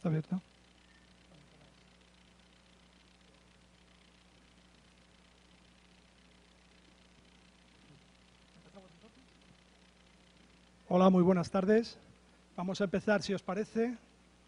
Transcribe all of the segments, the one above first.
¿Está abierto? Hola, muy buenas tardes. Vamos a empezar, si os parece,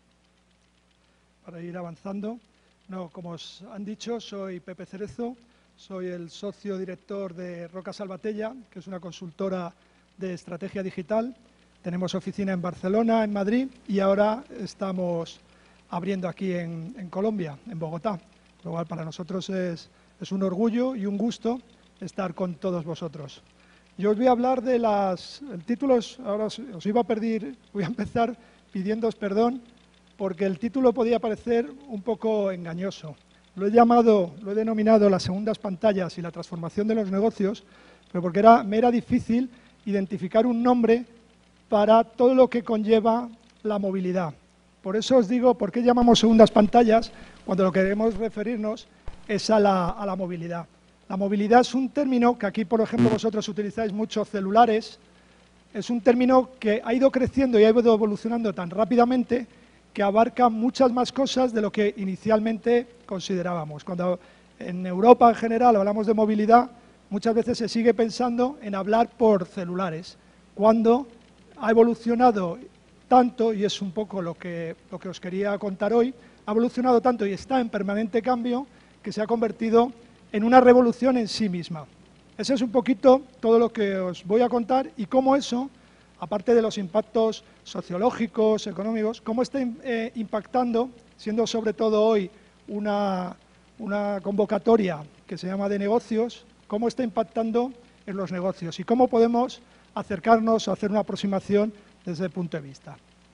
para ir avanzando. No, como os han dicho, soy Pepe Cerezo, soy el socio director de Roca Salvatella, que es una consultora de estrategia digital. Tenemos oficina en Barcelona, en Madrid, y ahora estamos abriendo aquí en Colombia, en Bogotá. Lo cual para nosotros es un orgullo y un gusto estar con todos vosotros. Yo os voy a hablar de el título, ahora os iba a pedir, voy a empezar pidiéndoos perdón, porque el título podía parecer un poco engañoso. Lo he denominado las segundas pantallas y la transformación de los negocios, pero porque me era difícil identificar un nombre para todo lo que conlleva la movilidad. Por eso os digo, ¿por qué llamamos segundas pantallas cuando lo que queremos referirnos es a la movilidad? La movilidad es un término que aquí, por ejemplo, vosotros utilizáis mucho, celulares. Es un término que ha ido creciendo y ha ido evolucionando tan rápidamente que abarca muchas más cosas de lo que inicialmente considerábamos. Cuando en Europa en general hablamos de movilidad, muchas veces se sigue pensando en hablar por celulares, cuando ha evolucionado tanto, y es un poco lo que os quería contar hoy, ha evolucionado tanto y está en permanente cambio que se ha convertido en una revolución en sí misma. Ese es un poquito todo lo que os voy a contar y cómo eso, aparte de los impactos sociológicos, económicos, cómo está impactando, siendo sobre todo hoy una convocatoria que se llama de negocios, cómo está impactando en los negocios y cómo podemos acercarnos o hacer una aproximación desde el punto de vista.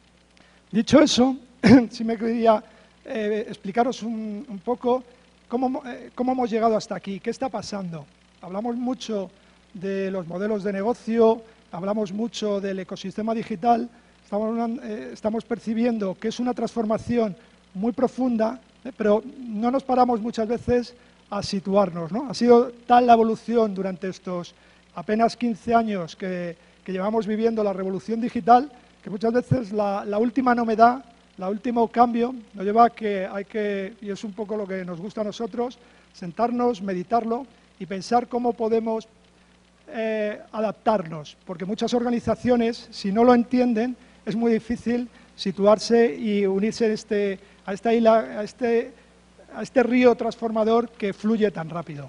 Dicho eso, sí me quería explicaros un poco ¿Cómo hemos llegado hasta aquí? ¿Qué está pasando? Hablamos mucho de los modelos de negocio, hablamos mucho del ecosistema digital, estamos percibiendo que es una transformación muy profunda, pero no nos paramos muchas veces a situarnos, ¿no? Ha sido tal la evolución durante estos apenas 15 años que llevamos viviendo la revolución digital, que muchas veces la última novedad, el último cambio nos lleva a que y es un poco lo que nos gusta a nosotros, sentarnos, meditarlo y pensar cómo podemos adaptarnos, porque muchas organizaciones, si no lo entienden, es muy difícil situarse y unirse a este río transformador que fluye tan rápido.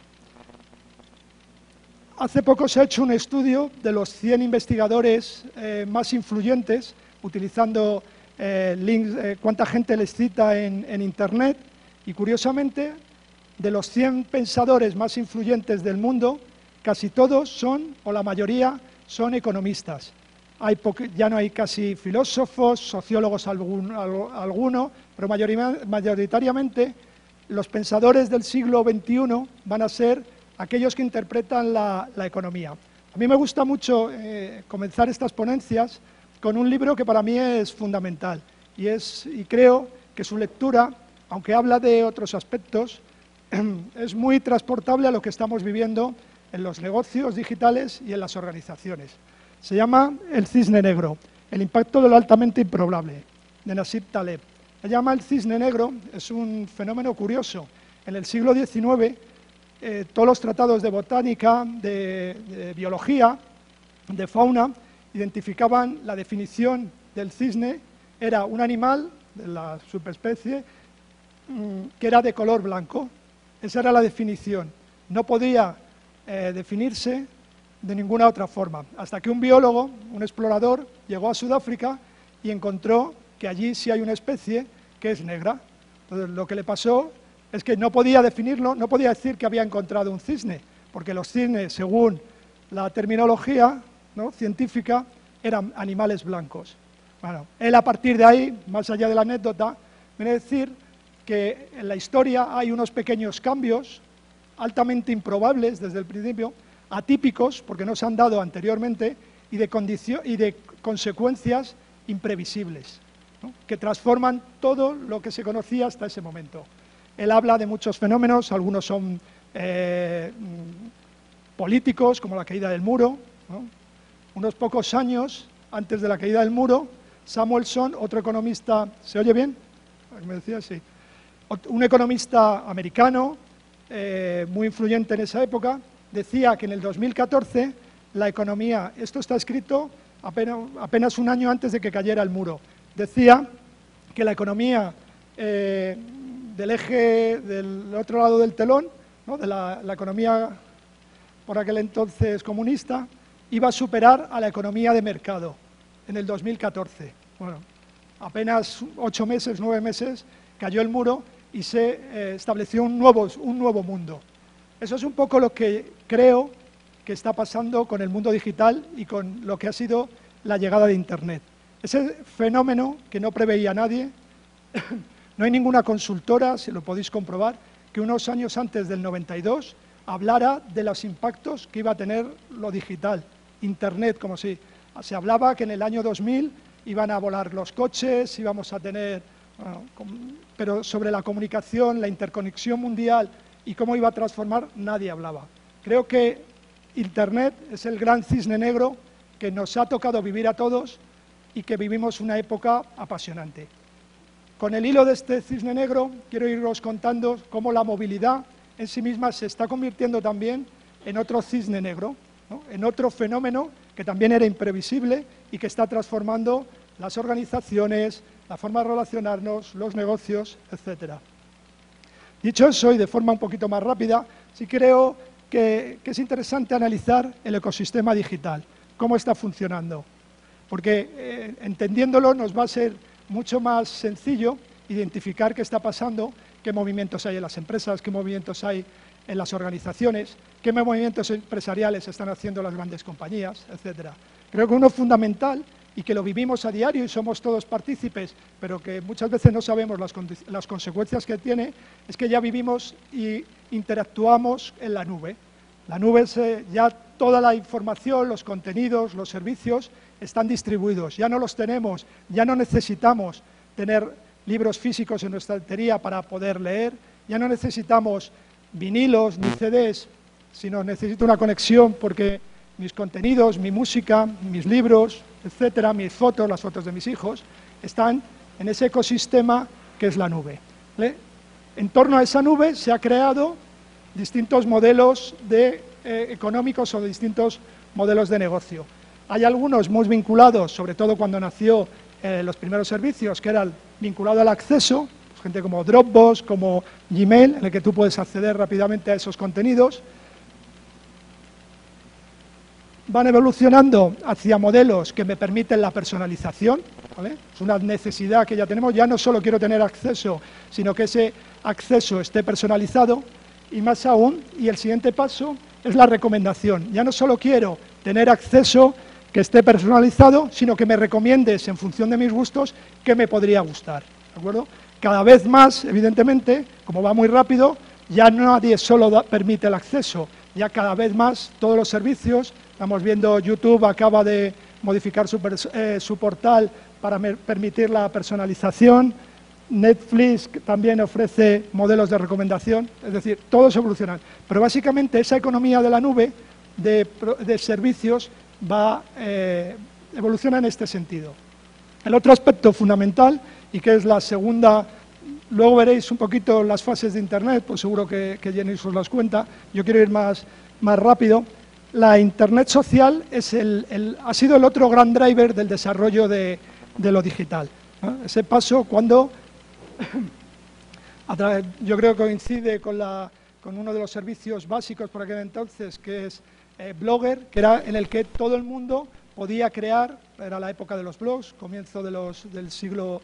Hace poco se ha hecho un estudio de los 100 investigadores más influyentes, utilizando links, cuánta gente les cita en Internet, y curiosamente, de los 100 pensadores más influyentes del mundo, casi todos son, o la mayoría, son economistas. Ya no hay casi filósofos, sociólogos alguno, pero mayoritariamente los pensadores del siglo XXI van a ser aquellos que interpretan la economía. A mí me gusta mucho comenzar estas ponencias con un libro que para mí es fundamental y creo que su lectura, aunque habla de otros aspectos, es muy transportable a lo que estamos viviendo en los negocios digitales y en las organizaciones. Se llama El cisne negro, el impacto de lo altamente improbable, de Nassim Taleb. Se llama El cisne negro, es un fenómeno curioso. En el siglo XIX, todos los tratados de botánica, de biología, de fauna, identificaban la definición del cisne, era un animal de la subespecie que era de color blanco. Esa era la definición. No podía definirse de ninguna otra forma, hasta que un biólogo, un explorador, llegó a Sudáfrica y encontró que allí sí hay una especie que es negra. Entonces, lo que le pasó es que no podía definirlo, no podía decir que había encontrado un cisne, porque los cisnes, según la terminología, ¿no?, científica, eran animales blancos. Bueno, él a partir de ahí, más allá de la anécdota, viene a decir que en la historia hay unos pequeños cambios altamente improbables desde el principio, atípicos, porque no se han dado anteriormente, y de consecuencias imprevisibles, ¿no?, que transforman todo lo que se conocía hasta ese momento. Él habla de muchos fenómenos, algunos son políticos, como la caída del muro, ¿no? Unos pocos años antes de la caída del muro, Samuelson, otro economista, ¿se oye bien? Me decía, sí. Un economista americano, muy influyente en esa época, decía que en el 2014 la economía, esto está escrito apenas un año antes de que cayera el muro, decía que la economía del eje del otro lado del telón, ¿no?, de la economía por aquel entonces comunista, iba a superar a la economía de mercado en el 2014. Bueno, apenas 8 meses, 9 meses, cayó el muro y se estableció un nuevo mundo. Eso es un poco lo que creo que está pasando con el mundo digital y con lo que ha sido la llegada de Internet. Ese fenómeno que no preveía nadie, no hay ninguna consultora, si lo podéis comprobar, que unos años antes del 92 hablara de los impactos que iba a tener lo digital, Internet, como si se hablaba que en el año 2000 iban a volar los coches, íbamos a tener, bueno, pero sobre la comunicación, la interconexión mundial y cómo iba a transformar, nadie hablaba. Creo que Internet es el gran cisne negro que nos ha tocado vivir a todos y que vivimos una época apasionante. Con el hilo de este cisne negro quiero iros contando cómo la movilidad en sí misma se está convirtiendo también en otro cisne negro, ¿no?, en otro fenómeno que también era imprevisible y que está transformando las organizaciones, la forma de relacionarnos, los negocios, etc. Dicho eso, y de forma un poquito más rápida, sí creo que es interesante analizar el ecosistema digital, cómo está funcionando, porque entendiéndolo nos va a ser mucho más sencillo identificar qué está pasando, qué movimientos hay en las empresas, qué movimientos hay en las organizaciones, qué movimientos empresariales están haciendo las grandes compañías, etc. Creo que uno fundamental, y que lo vivimos a diario y somos todos partícipes, pero que muchas veces no sabemos las consecuencias que tiene, es que ya vivimos y interactuamos en la nube. La nube es ya toda la información, los contenidos, los servicios están distribuidos, ya no los tenemos, ya no necesitamos tener libros físicos en nuestra estantería para poder leer, ya no necesitamos vinilos ni CDs, sino necesito una conexión porque mis contenidos, mi música, mis libros, etcétera, mis fotos, las fotos de mis hijos, están en ese ecosistema que es la nube, ¿vale? En torno a esa nube se han creado distintos modelos económicos o distintos modelos de negocio. Hay algunos muy vinculados, sobre todo cuando nació los primeros servicios, que eran vinculados al acceso, pues gente como Dropbox, como Gmail, en el que tú puedes acceder rápidamente a esos contenidos. Van evolucionando hacia modelos que me permiten la personalización, ¿vale? Es una necesidad que ya tenemos, ya no solo quiero tener acceso, sino que ese acceso esté personalizado, y más aún, y el siguiente paso es la recomendación. Ya no solo quiero tener acceso que esté personalizado, sino que me recomiendes en función de mis gustos qué me podría gustar, ¿de acuerdo? Cada vez más, evidentemente, como va muy rápido, ya nadie solo permite el acceso, ya cada vez más todos los servicios. Estamos viendo YouTube acaba de modificar su portal para permitir la personalización. Netflix también ofrece modelos de recomendación, es decir, todos evolucionan. Pero básicamente esa economía de la nube de servicios evoluciona en este sentido. El otro aspecto fundamental, y que es la segunda, luego veréis un poquito las fases de Internet, pues seguro que Jenny os las cuenta, yo quiero ir más rápido. La Internet social ha sido el otro gran driver del desarrollo de lo digital, ¿no? Ese paso cuando, yo creo que coincide con uno de los servicios básicos por aquel entonces, que es Blogger, que era en el que todo el mundo podía crear, era la época de los blogs, comienzo del siglo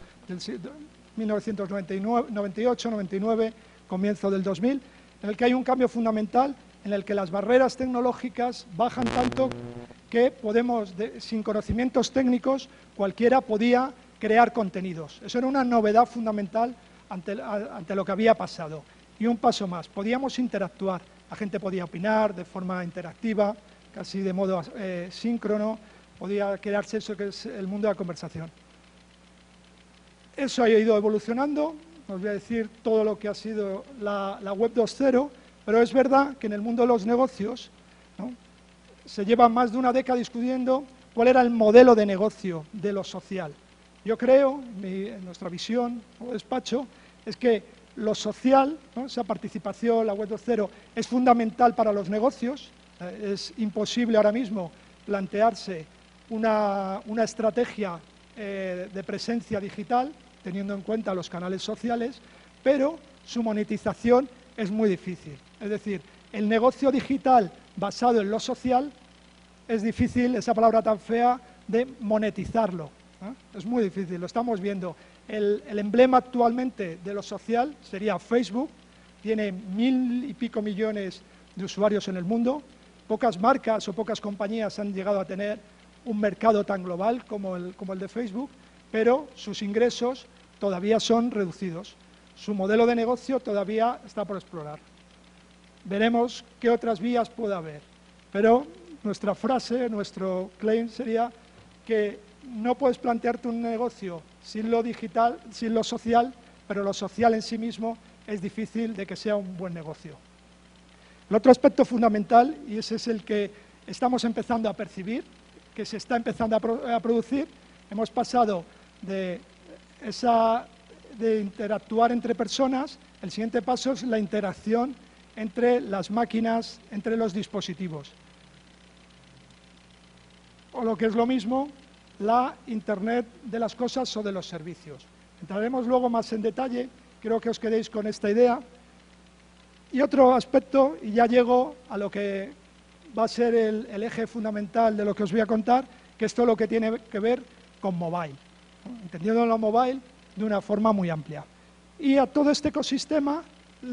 1998, 99, comienzo del 2000, en el que hay un cambio fundamental, en el que las barreras tecnológicas bajan tanto que podemos, sin conocimientos técnicos, cualquiera podía crear contenidos. Eso era una novedad fundamental ante lo que había pasado. Y un paso más, podíamos interactuar, la gente podía opinar de forma interactiva, casi de modo síncrono, podía crearse eso que es el mundo de la conversación. Eso ha ido evolucionando, os voy a decir todo lo que ha sido la web 2.0, pero es verdad que en el mundo de los negocios, ¿no?, se lleva más de una década discutiendo cuál era el modelo de negocio de lo social. Yo creo, en nuestra visión como despacho, es que lo social, ¿no?, esa participación, la web 2.0, es fundamental para los negocios. Es imposible ahora mismo plantearse una estrategia de presencia digital, teniendo en cuenta los canales sociales, pero su monetización es muy difícil. Es decir, el negocio digital basado en lo social es difícil, esa palabra tan fea, de monetizarlo. Es muy difícil, lo estamos viendo. El emblema actualmente de lo social sería Facebook, tiene 1000 y pico millones de usuarios en el mundo, pocas marcas o pocas compañías han llegado a tener un mercado tan global como el de Facebook, pero sus ingresos todavía son reducidos. Su modelo de negocio todavía está por explorar. Veremos qué otras vías puede haber, pero nuestra frase, nuestro claim sería que no puedes plantearte un negocio sin lo digital, sin lo social, pero lo social en sí mismo es difícil de que sea un buen negocio. El otro aspecto fundamental, y ese es el que estamos empezando a percibir, que se está empezando a producir, hemos pasado de interactuar entre personas, el siguiente paso es la interacción entre las máquinas, entre los dispositivos. O lo que es lo mismo, la Internet de las cosas o de los servicios. Entraremos luego más en detalle, creo que os quedéis con esta idea. Y otro aspecto, y ya llego a lo que va a ser el eje fundamental de lo que os voy a contar, que es todo lo que tiene que ver con mobile, ¿no?, entendiendo lo mobile de una forma muy amplia. Y a todo este ecosistema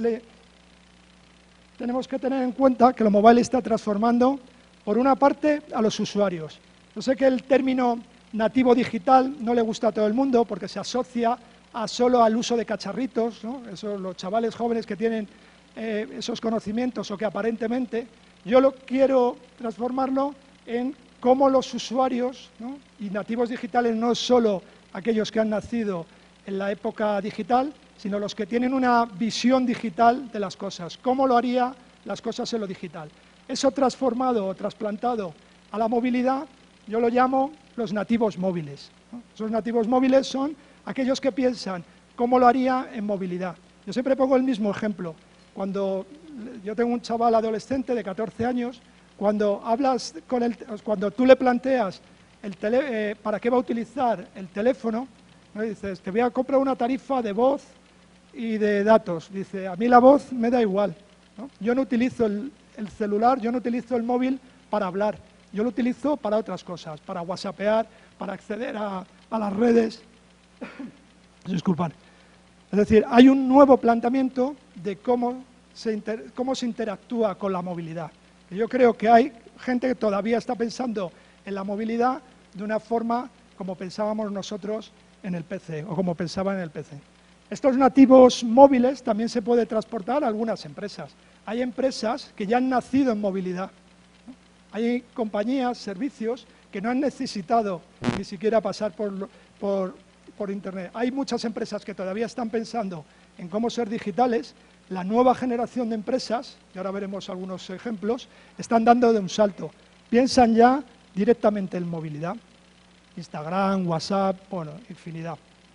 tenemos que tener en cuenta que lo mobile está transformando, por una parte, a los usuarios. Yo sé que el término nativo digital no le gusta a todo el mundo porque se asocia solo al uso de cacharritos, ¿no?, los chavales jóvenes que tienen esos conocimientos o que aparentemente, yo quiero transformarlo en cómo los usuarios, ¿no?, y nativos digitales no es solo aquellos que han nacido en la época digital, sino los que tienen una visión digital de las cosas, cómo lo haría las cosas en lo digital. Eso transformado o trasplantado a la movilidad, yo lo llamo los nativos móviles, ¿no? Esos nativos móviles son aquellos que piensan cómo lo haría en movilidad. Yo siempre pongo el mismo ejemplo. Cuando yo tengo un chaval adolescente de 14 años, cuando tú le planteas para qué va a utilizar el teléfono, ¿no?, dices, te voy a comprar una tarifa de voz y de datos. Dice, a mí la voz me da igual, ¿no? Yo no utilizo el celular, yo no utilizo el móvil para hablar, yo lo utilizo para otras cosas, para whatsappear, para acceder a las redes. Disculpad. Es decir, hay un nuevo planteamiento de cómo se interactúa con la movilidad. Y yo creo que hay gente que todavía está pensando en la movilidad de una forma como pensábamos nosotros en el PC, o como pensaban en el PC. Estos nativos móviles también se puede transportar a algunas empresas. Hay empresas que ya han nacido en movilidad, ¿no? Hay compañías, servicios, que no han necesitado ni siquiera pasar por Internet. Hay muchas empresas que todavía están pensando en cómo ser digitales. La nueva generación de empresas, y ahora veremos algunos ejemplos, están dando de un salto. Piensan ya directamente en movilidad. Instagram, WhatsApp, bueno, infinidad.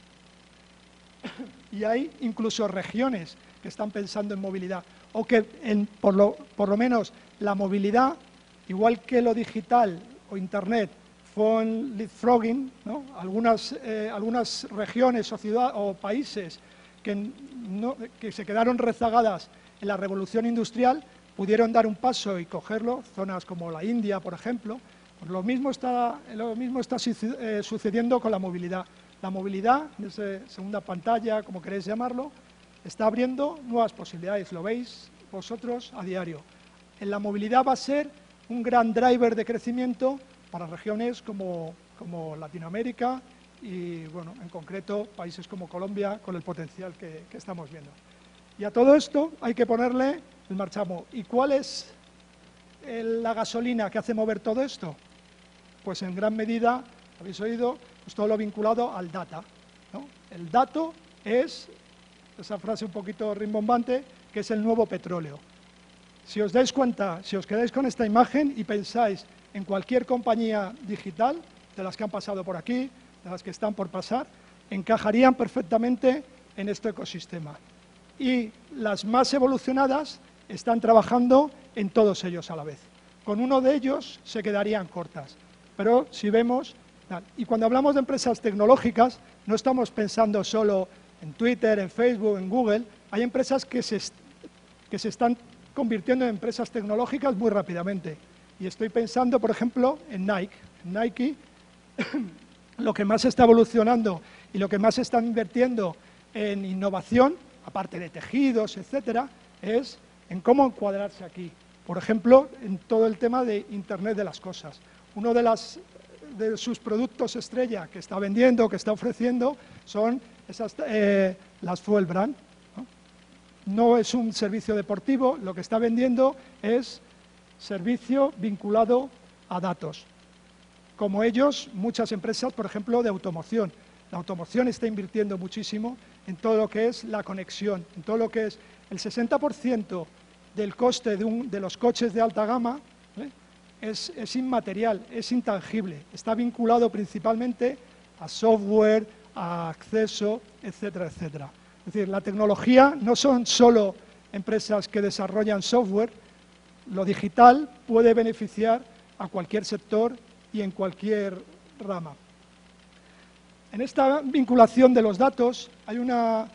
Y hay incluso regiones que están pensando en movilidad, o que por lo menos la movilidad, igual que lo digital o Internet, fue un leapfrogging, ¿no? Algunas regiones o ciudades o países que se quedaron rezagadas en la revolución industrial pudieron dar un paso y cogerlo, zonas como la India, por ejemplo. Pues lo mismo está sucediendo con la movilidad. La movilidad, desde segunda pantalla, como queréis llamarlo, está abriendo nuevas posibilidades, lo veis vosotros a diario. En la movilidad va a ser un gran driver de crecimiento para regiones como Latinoamérica y, bueno, en concreto, países como Colombia, con el potencial que estamos viendo. Y a todo esto hay que ponerle el marchamo. ¿Y cuál es la gasolina que hace mover todo esto? Pues en gran medida, habéis oído, pues todo lo vinculado al data, ¿no? El dato es, esa frase un poquito rimbombante, que es el nuevo petróleo. Si os dais cuenta, si os quedáis con esta imagen y pensáis en cualquier compañía digital, de las que han pasado por aquí, de las que están por pasar, encajarían perfectamente en este ecosistema. Y las más evolucionadas están trabajando en todos ellos a la vez. Con uno de ellos se quedarían cortas. Pero si vemos, y cuando hablamos de empresas tecnológicas, no estamos pensando solo en Twitter, en Facebook, en Google. Hay empresas que se están convirtiendo en empresas tecnológicas muy rápidamente. Y estoy pensando, por ejemplo, en Nike. En Nike, lo que más está evolucionando y lo que más están invirtiendo en innovación, aparte de tejidos, etcétera, es en cómo encuadrarse aquí. Por ejemplo, en todo el tema de Internet de las cosas. Uno de sus productos estrella que está vendiendo, que está ofreciendo, son las Fuel Brand. No es un servicio deportivo, lo que está vendiendo es servicio vinculado a datos. Como ellos, muchas empresas, por ejemplo, de automoción. La automoción está invirtiendo muchísimo en todo lo que es la conexión, en todo lo que es el 60% del coste de los coches de alta gama, es inmaterial, es intangible, está vinculado principalmente a software, a acceso, etcétera, etcétera. Es decir, la tecnología no son solo empresas que desarrollan software, lo digital puede beneficiar a cualquier sector y en cualquier rama. En esta vinculación de los datos hay una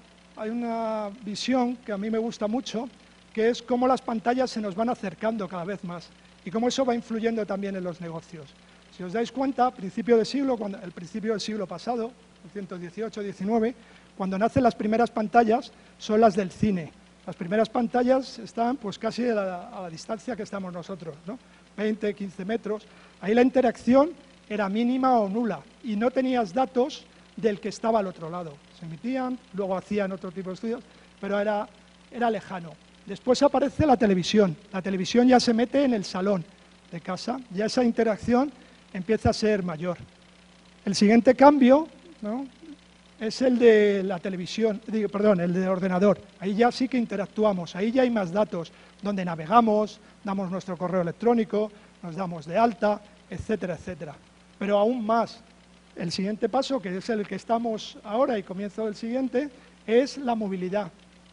visión que a mí me gusta mucho, que es cómo las pantallas se nos van acercando cada vez más y cómo eso va influyendo también en los negocios. Si os dais cuenta, el principio del siglo pasado, 1918-19, cuando nacen las primeras pantallas son las del cine. Las primeras pantallas están pues casi a la distancia que estamos nosotros, ¿no? 20, 15 metros. Ahí la interacción era mínima o nula y no tenías datos del que estaba al otro lado. Se emitían, luego hacían otro tipo de estudios, pero era lejano. Después aparece la televisión ya se mete en el salón de casa, ya esa interacción empieza a ser mayor. El siguiente cambio, ¿no?, es el de la televisión, el de ordenador. Ahí ya sí que interactuamos, ahí ya hay más datos, donde navegamos, damos nuestro correo electrónico, nos damos de alta, etcétera, etcétera. Pero aún más, el siguiente paso, que es el que estamos ahora y comienzo del siguiente, es la movilidad.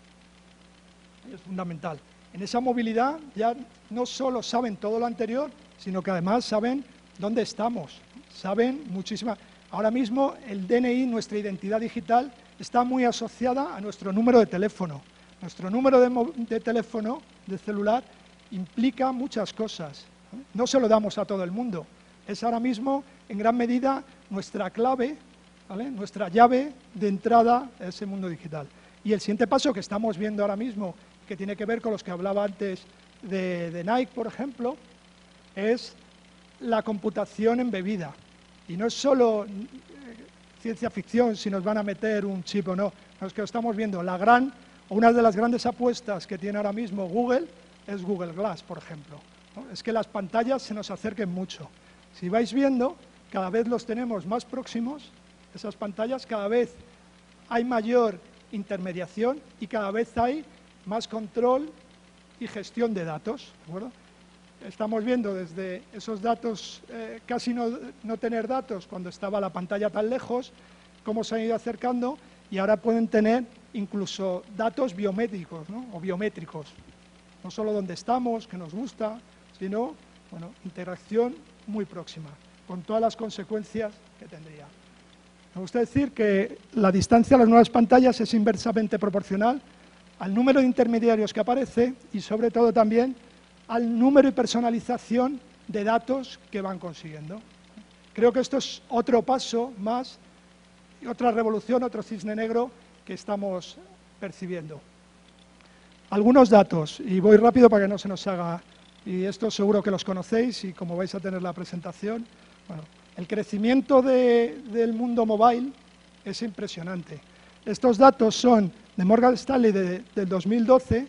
Es fundamental. En esa movilidad ya no solo saben todo lo anterior, sino que además saben dónde estamos, saben muchísimas. Ahora mismo el DNI, nuestra identidad digital, está muy asociada a nuestro número de teléfono. Nuestro número de teléfono, de celular, implica muchas cosas. No se lo damos a todo el mundo. Es ahora mismo, en gran medida, nuestra clave, ¿vale?, nuestra llave de entrada a ese mundo digital. Y el siguiente paso que estamos viendo ahora mismo, que tiene que ver con los que hablaba antes de Nike, por ejemplo, es la computación embebida. Y no es solo ciencia ficción si nos van a meter un chip o no, es que lo estamos viendo. Una de las grandes apuestas que tiene ahora mismo Google es Google Glass, por ejemplo, ¿no? Es que las pantallas se nos acerquen mucho. Si vais viendo, cada vez los tenemos más próximos, esas pantallas, cada vez hay mayor intermediación y cada vez hay más control y gestión de datos, ¿de acuerdo? Estamos viendo desde esos datos, casi no tener datos cuando estaba la pantalla tan lejos, cómo se han ido acercando y ahora pueden tener incluso datos biométricos, ¿no?, o biométricos. No solo dónde estamos, que nos gusta, sino, bueno, interacción muy próxima, con todas las consecuencias que tendría. Me gusta decir que la distancia a las nuevas pantallas es inversamente proporcional al número de intermediarios que aparece y sobre todo también al número y personalización de datos que van consiguiendo. Creo que esto es otro paso más, otra revolución, otro cisne negro que estamos percibiendo. Algunos datos, y voy rápido para que no se nos haga, y esto seguro que los conocéis y como vais a tener la presentación, bueno, el crecimiento del mundo mobile es impresionante. Estos datos son de Morgan Stanley del 2011,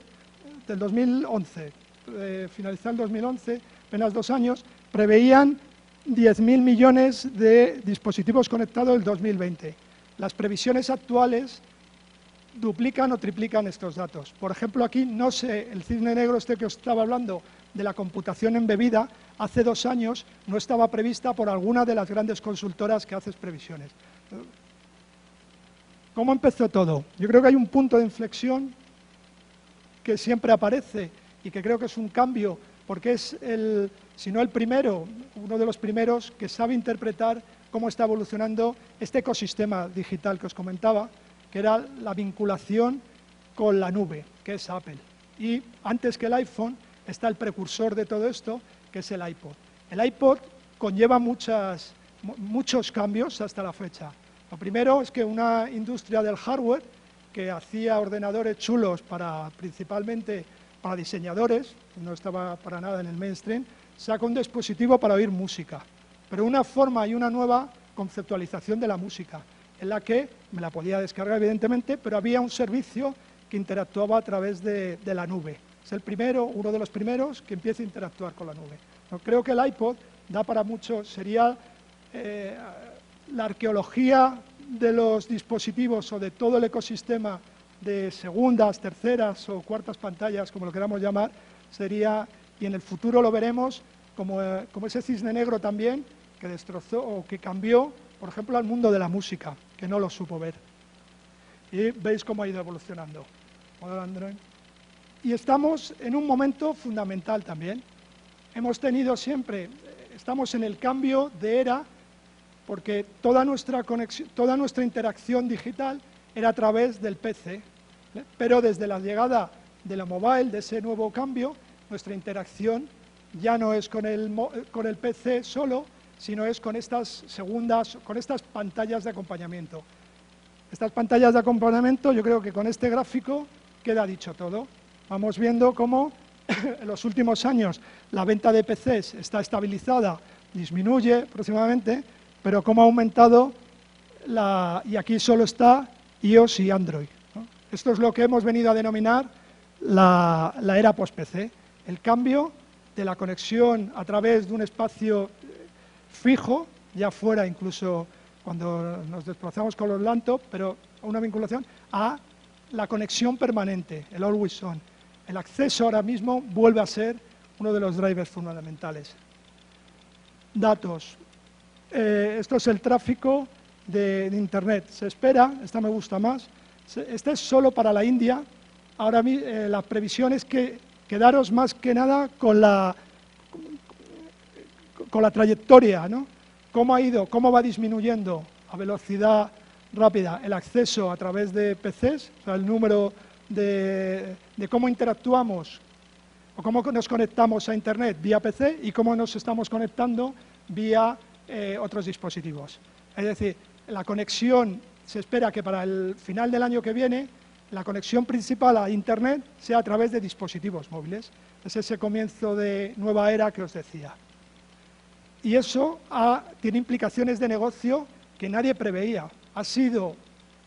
finalizado el 2011, apenas 2 años, preveían 10.000 millones de dispositivos conectados en el 2020. Las previsiones actuales duplican o triplican estos datos. Por ejemplo, aquí, no sé, el cisne negro este que os estaba hablando de la computación embebida, hace 2 años no estaba prevista por alguna de las grandes consultoras que hace previsiones. ¿Cómo empezó todo? Yo creo que hay un punto de inflexión que siempre aparece y que creo que es un cambio, porque es, si no el primero, uno de los primeros que sabe interpretar cómo está evolucionando este ecosistema digital que os comentaba, que era la vinculación con la nube, que es Apple. Y antes que el iPhone está el precursor de todo esto, que es el iPod. El iPod conlleva muchos cambios hasta la fecha. Lo primero es que una industria del hardware que hacía ordenadores chulos principalmente para diseñadores, no estaba para nada en el mainstream, saca un dispositivo para oír música, pero una forma y una nueva conceptualización de la música, en la que me la podía descargar evidentemente, pero había un servicio que interactuaba a través de la nube. Es uno de los primeros que empieza a interactuar con la nube. Creo que el iPod da para mucho, sería la arqueología de los dispositivos o de todo el ecosistema de segundas, terceras o cuartas pantallas, como lo queramos llamar, sería, y en el futuro lo veremos, como ese cisne negro también, que destrozó o que cambió, por ejemplo, al mundo de la música, que no lo supo ver. Y veis cómo ha ido evolucionando. Modelo Android. Y estamos en un momento fundamental también. Hemos tenido siempre, estamos en el cambio de era, porque toda nuestra interacción digital era a través del PC, pero desde la llegada de la mobile, de ese nuevo cambio, nuestra interacción ya no es con el PC solo, sino es con estas pantallas de acompañamiento. Estas pantallas de acompañamiento, yo creo que con este gráfico queda dicho todo. Vamos viendo cómo en los últimos años la venta de PCs está estabilizada, disminuye aproximadamente, pero cómo ha aumentado, y aquí solo está iOS y Android, ¿no? Esto es lo que hemos venido a denominar la era post-PC, el cambio de la conexión a través de un espacio fijo, ya fuera incluso cuando nos desplazamos con los laptops, pero una vinculación a la conexión permanente, el always on. El acceso ahora mismo vuelve a ser uno de los drivers fundamentales. Datos. Esto es el tráfico de Internet. Se espera, esta me gusta más, este es solo para la India. Ahora la previsión es que quedaros más que nada con la trayectoria, ¿no? Cómo va disminuyendo a velocidad rápida el acceso a través de PCs, o sea, el número de cómo interactuamos o cómo nos conectamos a Internet vía PC y cómo nos estamos conectando vía otros dispositivos. Es decir, la conexión, se espera que para el final del año que viene, la conexión principal a Internet sea a través de dispositivos móviles. Es ese comienzo de nueva era que os decía. Y eso tiene implicaciones de negocio que nadie preveía. Ha sido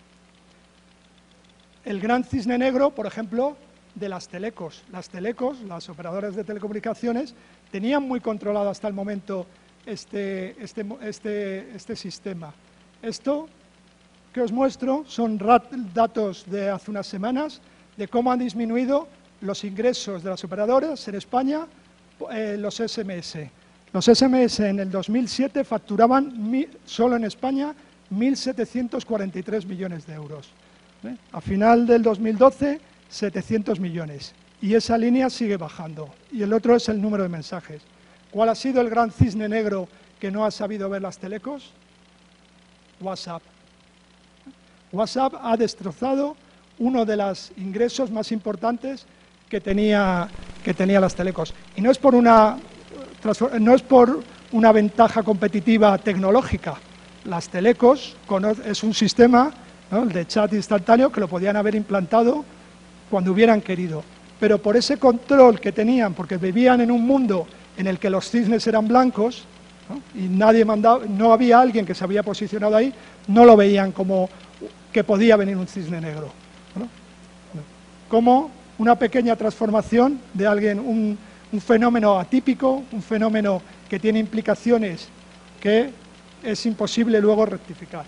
el gran cisne negro, por ejemplo, de las telecos. Las telecos, las operadoras de telecomunicaciones, tenían muy controlado hasta el momento este sistema. Esto que os muestro son datos de hace unas semanas de cómo han disminuido los ingresos de las operadoras en España, los SMS. Los SMS en el 2007 facturaban solo en España 1.743 millones de euros. A final del 2012, 700 millones. Y esa línea sigue bajando. Y el otro es el número de mensajes. ¿Cuál ha sido el gran cisne negro que no ha sabido ver las telecos? WhatsApp. WhatsApp ha destrozado uno de los ingresos más importantes que tenía las telecos. Y no es por una ventaja competitiva tecnológica. Las telecos es un sistema, ¿no?, el de chat instantáneo, que lo podían haber implantado cuando hubieran querido. Pero por ese control que tenían, porque vivían en un mundo en el que los cisnes eran blancos, ¿no?, y no había alguien que se había posicionado ahí, no lo veían como que podía venir un cisne negro, ¿no? Como una pequeña transformación de alguien, un fenómeno atípico, un fenómeno que tiene implicaciones que es imposible luego rectificar.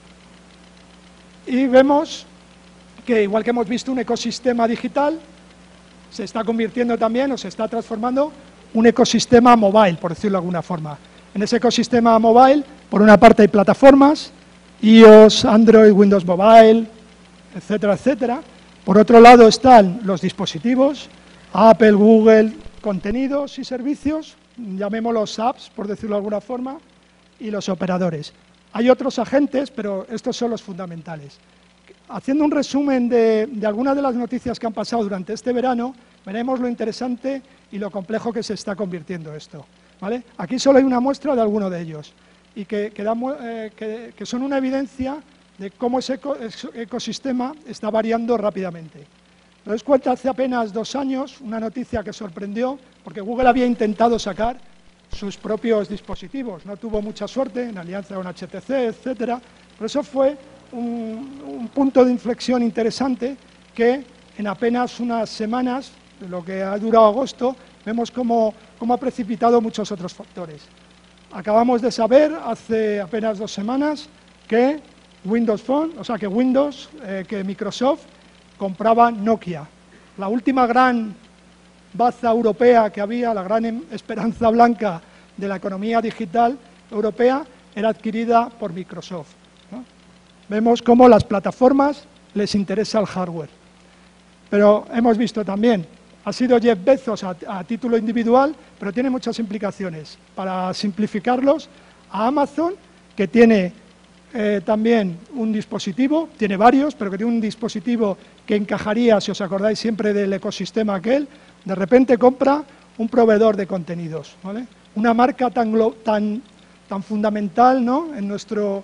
Y vemos que, igual que hemos visto un ecosistema digital, se está convirtiendo también, o se está transformando, un ecosistema mobile, por decirlo de alguna forma. En ese ecosistema mobile, por una parte hay plataformas, iOS, Android, Windows Mobile, etcétera, etcétera. Por otro lado están los dispositivos, Apple, Google, contenidos y servicios, llamémoslos apps, por decirlo de alguna forma, y los operadores. Hay otros agentes, pero estos son los fundamentales. Haciendo un resumen de algunas de las noticias que han pasado durante este verano, veremos lo interesante y lo complejo que se está convirtiendo esto, ¿vale? Aquí solo hay una muestra de alguno de ellos, y que son una evidencia de cómo ese ecosistema está variando rápidamente. Nos damos cuenta hace apenas 2 años, una noticia que sorprendió, porque Google había intentado sacar sus propios dispositivos, no tuvo mucha suerte en alianza con HTC, etcétera, pero eso fue un punto de inflexión interesante que en apenas unas semanas, lo que ha durado agosto, vemos cómo ha precipitado muchos otros factores. Acabamos de saber hace apenas 2 semanas que Windows Phone, o sea que que Microsoft compraba Nokia. La última gran baza europea que había, la gran esperanza blanca de la economía digital europea, era adquirida por Microsoft, ¿no? Vemos cómo las plataformas les interesa el hardware. Pero hemos visto también, ha sido Jeff Bezos a título individual, pero tiene muchas implicaciones. Para simplificarlos, a Amazon, que tiene también un dispositivo, tiene varios, pero que tiene un dispositivo que encajaría, si os acordáis siempre del ecosistema aquel, de repente compra un proveedor de contenidos, ¿vale? Una marca tan fundamental, ¿no?, en nuestro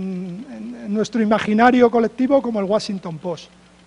imaginario colectivo como el Washington Post.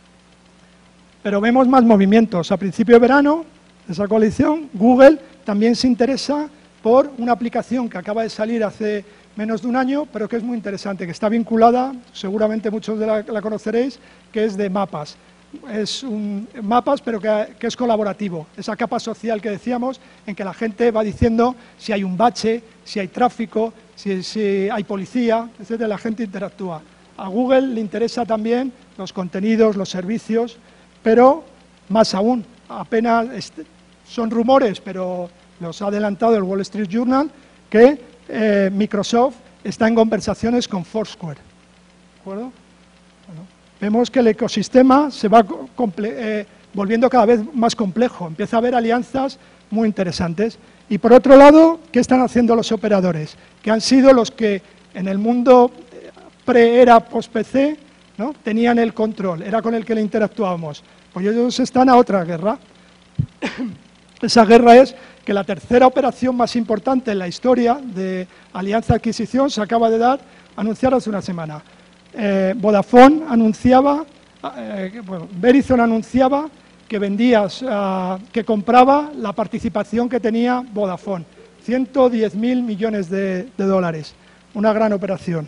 Pero vemos más movimientos. A principio de verano, esa coalición, Google también se interesa por una aplicación que acaba de salir hace menos de un año, pero que es muy interesante, que está vinculada, seguramente muchos de la conoceréis, que es de mapas. Es un mapas, pero que es colaborativo, esa capa social que decíamos, en que la gente va diciendo si hay un bache, si hay tráfico, si hay policía, etcétera, la gente interactúa. A Google le interesa también los contenidos, los servicios, pero más aún, apenas son rumores, pero los ha adelantado el Wall Street Journal, que Microsoft está en conversaciones con Foursquare, ¿de acuerdo? Bueno, vemos que el ecosistema se va volviendo cada vez más complejo, empieza a haber alianzas muy interesantes. Y por otro lado, ¿qué están haciendo los operadores? Que han sido los que en el mundo pre-era post-PC, ¿no?, tenían el control, era con el que le interactuábamos. Pues ellos están a otra guerra. Esa guerra es que la tercera operación más importante en la historia de alianza-adquisición se acaba de anunciar hace una semana. Vodafone anunciaba, Verizon anunciaba que compraba la participación que tenía Vodafone, 110.000 millones de dólares, una gran operación.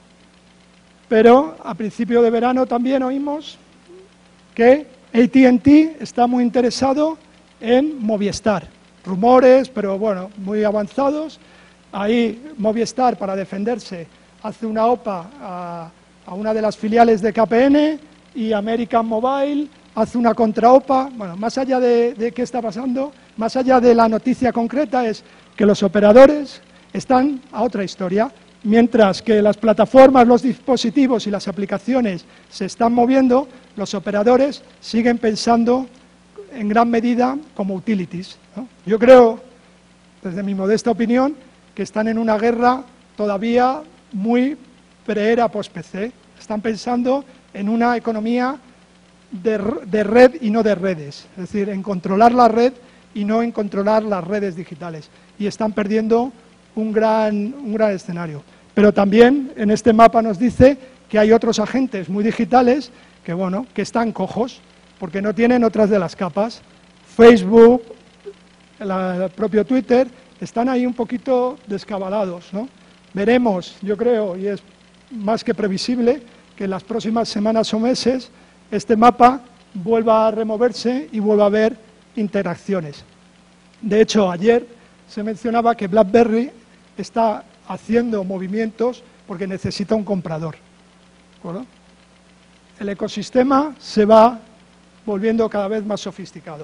Pero a principio de verano también oímos que AT&T está muy interesado en Movistar. Rumores, pero bueno, muy avanzados. Ahí Movistar, para defenderse, hace una OPA a una de las filiales de KPN, y American Mobile hace una contra-OPA. Bueno, más allá de qué está pasando, más allá de la noticia concreta, es que los operadores están a otra historia. Mientras que las plataformas, los dispositivos y las aplicaciones se están moviendo, los operadores siguen pensando en gran medida como utilities, ¿no? Yo creo, desde mi modesta opinión, que están en una guerra todavía muy pre-era post-PC. Están pensando en una economía de red y no de redes, es decir, en controlar la red y no en controlar las redes digitales. Y están perdiendo un gran escenario. Pero también en este mapa nos dice que hay otros agentes muy digitales que, bueno, que están cojos, porque no tienen otras de las capas. Facebook, el propio Twitter, están ahí un poquito descabalados, ¿no? Veremos, yo creo, y es más que previsible, que en las próximas semanas o meses este mapa vuelva a removerse y vuelva a haber interacciones. De hecho, ayer se mencionaba que BlackBerry está haciendo movimientos porque necesita un comprador, ¿de acuerdo? El ecosistema se va volviendo cada vez más sofisticado.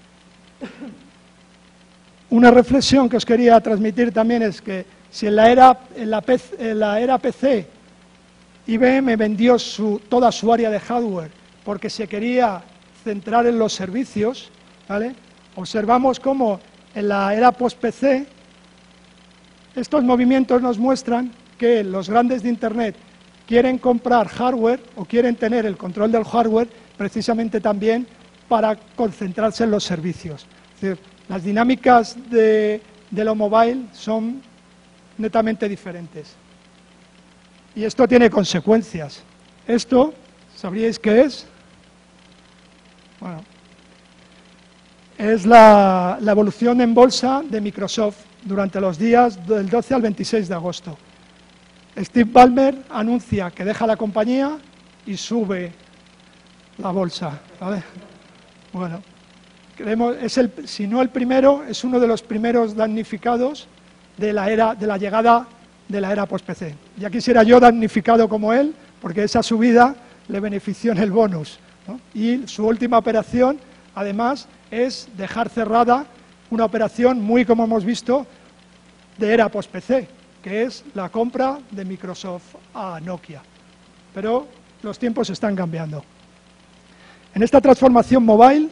Una reflexión que os quería transmitir también es que si en la era PC IBM vendió toda su área de hardware porque se quería centrar en los servicios, ¿vale? Observamos cómo en la era post-PC estos movimientos nos muestran que los grandes de Internet quieren comprar hardware o quieren tener el control del hardware precisamente también para concentrarse en los servicios. Es decir, las dinámicas de lo mobile son netamente diferentes. Y esto tiene consecuencias. Esto, ¿sabríais qué es? Bueno, es la evolución en bolsa de Microsoft durante los días del 12 al 26 de agosto. Steve Ballmer anuncia que deja la compañía y sube la bolsa, ¿vale? Bueno, creemos, si no el primero, es uno de los primeros damnificados de la llegada de la era post-PC. Ya quisiera yo damnificado como él, porque esa subida le benefició en el bonus, ¿no? Y su última operación, además, es dejar cerrada una operación muy, como hemos visto, de era post-PC, que es la compra de Microsoft a Nokia. Pero los tiempos están cambiando. En esta transformación mobile,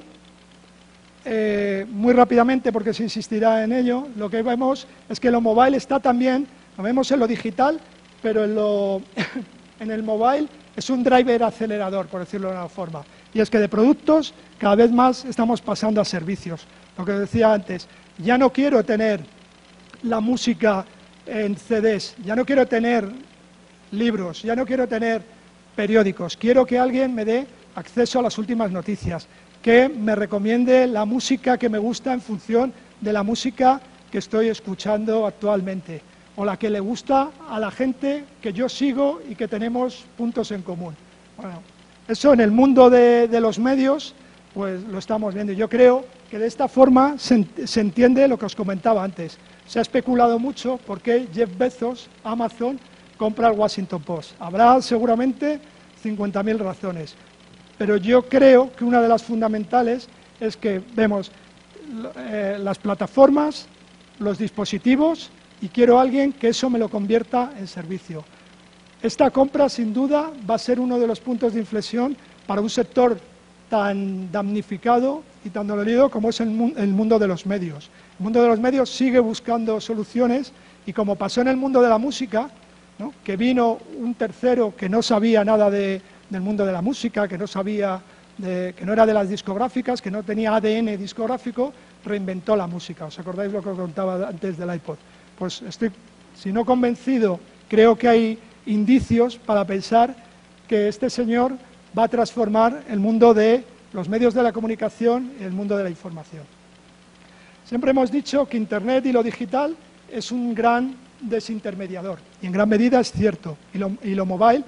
muy rápidamente, porque se insistirá en ello, lo que vemos es que lo mobile está también, lo vemos en lo digital, pero en el mobile es un driver acelerador, por decirlo de una forma. Y es que de productos cada vez más estamos pasando a servicios. Lo que decía antes, ya no quiero tener la música en CDs, ya no quiero tener libros, ya no quiero tener periódicos, quiero que alguien me dé acceso a las últimas noticias, que me recomiende la música que me gusta en función de la música que estoy escuchando actualmente, o la que le gusta a la gente que yo sigo y que tenemos puntos en común. Bueno, eso en el mundo de los medios, pues lo estamos viendo. Yo creo que de esta forma se entiende lo que os comentaba antes. Se ha especulado mucho por qué Jeff Bezos, Amazon, compra el Washington Post. Habrá seguramente 50.000 razones. Pero yo creo que una de las fundamentales es que vemos las plataformas, los dispositivos, y quiero a alguien que eso me lo convierta en servicio. Esta compra, sin duda, va a ser uno de los puntos de inflexión para un sector tan damnificado y tan dolorido como es el mundo de los medios. El mundo de los medios sigue buscando soluciones y como pasó en el mundo de la música, ¿no?, que vino un tercero que no sabía nada del mundo de la música, que no sabía, que no era de las discográficas, que no tenía ADN discográfico, reinventó la música. ¿Os acordáis lo que os contaba antes del iPod? Pues estoy, si no convencido, creo que hay indicios para pensar que este señor va a transformar el mundo de los medios de la comunicación y el mundo de la información. Siempre hemos dicho que Internet y lo digital es un gran desintermediador, y en gran medida es cierto, y lo mobile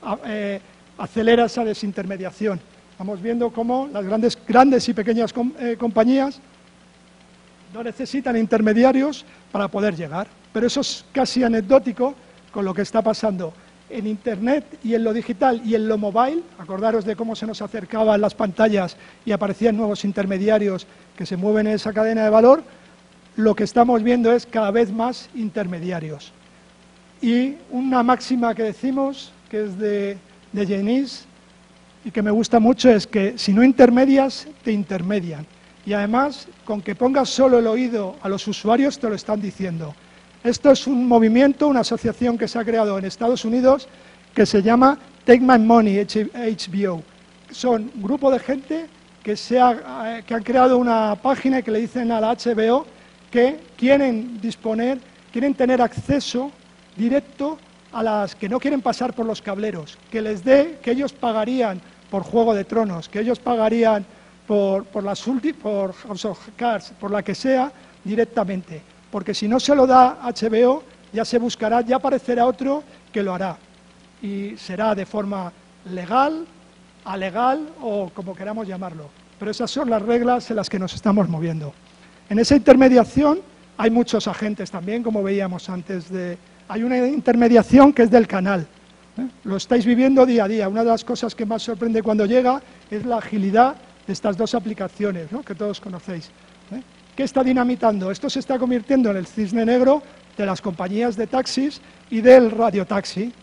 acelera esa desintermediación. Estamos viendo cómo las grandes y pequeñas compañías no necesitan intermediarios para poder llegar, pero eso es casi anecdótico con lo que está pasando en Internet y en lo digital y en lo mobile. Acordaros de cómo se nos acercaban las pantallas y aparecían nuevos intermediarios que se mueven en esa cadena de valor. Lo que estamos viendo es cada vez más intermediarios. Y una máxima que decimos, que es de Janice, y que me gusta mucho, es que si no intermedias, te intermedian. Y además, con que pongas solo el oído a los usuarios, te lo están diciendo. Esto es un movimiento, una asociación que se ha creado en Estados Unidos que se llama Take My Money, HBO. Son un grupo de gente que han creado una página y que le dicen a la HBO que quieren tener acceso directo a las que no quieren pasar por los cableros, que ellos pagarían por Juego de Tronos, que ellos pagarían por House of Cards, por la que sea, directamente. Porque si no se lo da HBO, ya se buscará, ya aparecerá otro que lo hará. Y será de forma legal, alegal o como queramos llamarlo. Pero esas son las reglas en las que nos estamos moviendo. En esa intermediación hay muchos agentes también, como veíamos antes. Hay una intermediación que es del canal. Lo estáis viviendo día a día. Una de las cosas que más sorprende cuando llega es la agilidad de estas dos aplicaciones, ¿no?, que todos conocéis. ¿Qué está dinamitando? Esto se está convirtiendo en el cisne negro de las compañías de taxis y del radiotaxi.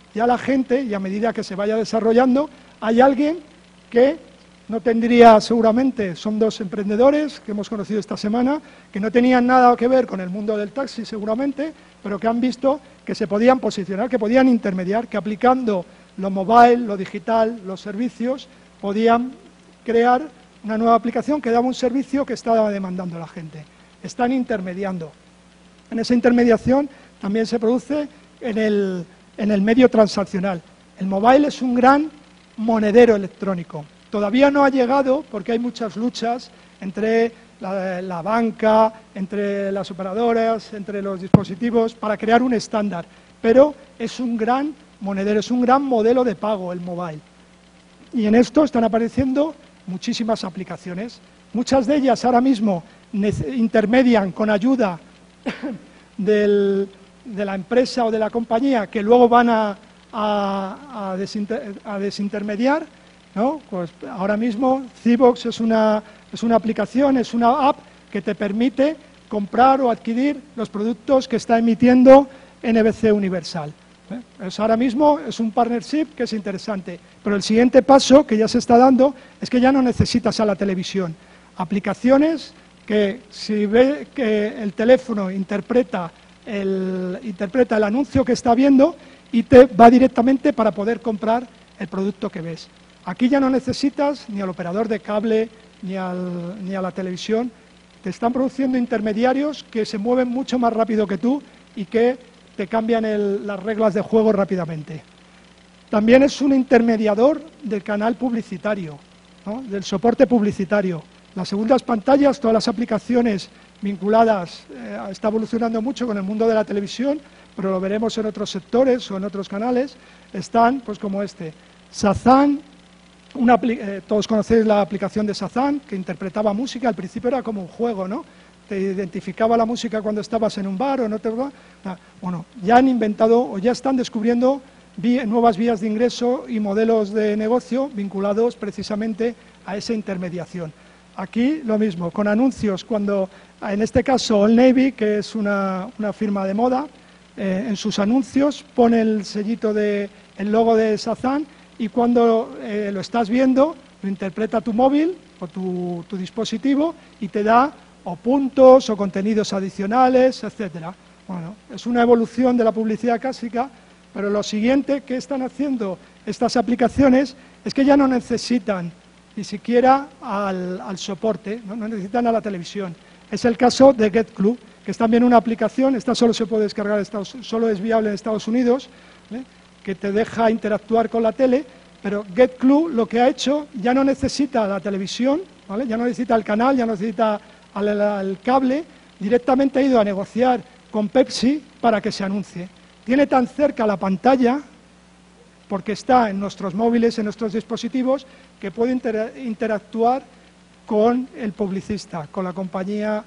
ya la gente, y a medida que se vaya desarrollando, hay alguien que no tendría seguramente, son dos emprendedores que hemos conocido esta semana, que no tenían nada que ver con el mundo del taxi seguramente, pero que han visto que se podían posicionar, que podían intermediar, que aplicando lo mobile, lo digital, los servicios, podían crear una nueva aplicación que daba un servicio que estaba demandando la gente. Están intermediando. En esa intermediación también se produce en el medio transaccional. El mobile es un gran monedero electrónico. Todavía no ha llegado, porque hay muchas luchas entre la banca, entre las operadoras, entre los dispositivos, para crear un estándar. Pero es un gran monedero, es un gran modelo de pago el mobile. Y en esto están apareciendo muchísimas aplicaciones. Muchas de ellas ahora mismo intermedian con ayuda de la empresa o de la compañía, que luego van a desintermediar, ¿no? Pues ahora mismo Civox es una aplicación, es una app que te permite comprar o adquirir los productos que está emitiendo NBC Universal. Ahora mismo es un partnership que es interesante, pero el siguiente paso que ya se está dando es que ya no necesitas a la televisión. Aplicaciones que si ve que el teléfono interpreta el anuncio que está viendo y te va directamente para poder comprar el producto que ves. Aquí ya no necesitas ni al operador de cable ni a la televisión. Te están produciendo intermediarios que se mueven mucho más rápido que tú y que te cambian las reglas de juego rápidamente. También es un intermediador del canal publicitario, ¿no? Del soporte publicitario. Las segundas pantallas, todas las aplicaciones vinculadas, está evolucionando mucho con el mundo de la televisión, pero lo veremos en otros sectores o en otros canales, están pues como este. Shazam, todos conocéis la aplicación de Shazam, que interpretaba música, al principio era como un juego, ¿no? Te identificaba la música cuando estabas en un bar o no te... Bueno, ya han inventado o ya están descubriendo nuevas vías de ingreso y modelos de negocio vinculados precisamente a esa intermediación. Aquí lo mismo, con anuncios, cuando en este caso Old Navy, que es una firma de moda, en sus anuncios pone el sellito el logo de Shazam y cuando lo estás viendo lo interpreta tu móvil o tu dispositivo y te da o puntos o contenidos adicionales, etcétera. Bueno, es una evolución de la publicidad clásica, pero lo siguiente que están haciendo estas aplicaciones es que ya no necesitan ni siquiera al soporte, no necesitan a la televisión. Es el caso de GetClue, que es también una aplicación, esta solo se puede descargar, solo es viable en Estados Unidos, que te deja interactuar con la tele, pero GetClue lo que ha hecho ya no necesita la televisión, ¿vale? Ya no necesita el canal, ya no necesita al cable, directamente ha ido a negociar con Pepsi para que se anuncie. Tiene tan cerca la pantalla, porque está en nuestros móviles, en nuestros dispositivos, que puede interactuar con el publicista, con la compañía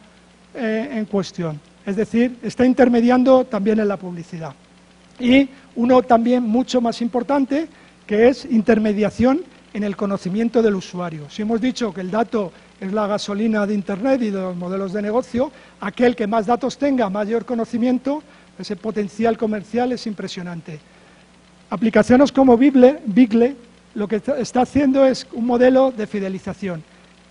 en cuestión. Es decir, está intermediando también en la publicidad. Y uno también mucho más importante, que es intermediación en el conocimiento del usuario. Si hemos dicho que el dato es la gasolina de Internet y de los modelos de negocio, aquel que más datos tenga, mayor conocimiento, ese potencial comercial es impresionante. Aplicaciones como Bigle lo que está haciendo es un modelo de fidelización.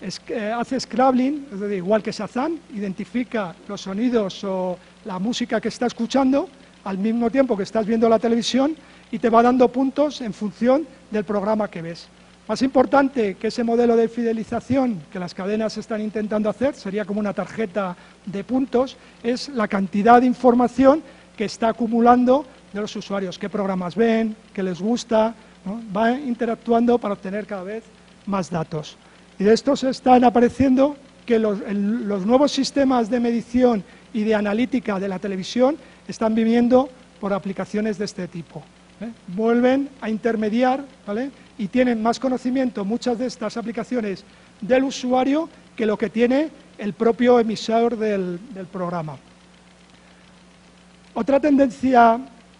Hace scrabbling, es decir, igual que Shazam, identifica los sonidos o la música que está escuchando al mismo tiempo que estás viendo la televisión y te va dando puntos en función del programa que ves. Más importante que ese modelo de fidelización que las cadenas están intentando hacer, sería como una tarjeta de puntos, es la cantidad de información que está acumulando de los usuarios, qué programas ven, qué les gusta, ¿no? Va interactuando para obtener cada vez más datos. Y de estos están apareciendo que los nuevos sistemas de medición y de analítica de la televisión están viniendo por aplicaciones de este tipo. Vuelven a intermediar, ¿vale? Y tienen más conocimiento muchas de estas aplicaciones del usuario que lo que tiene el propio emisor del programa. Otra tendencia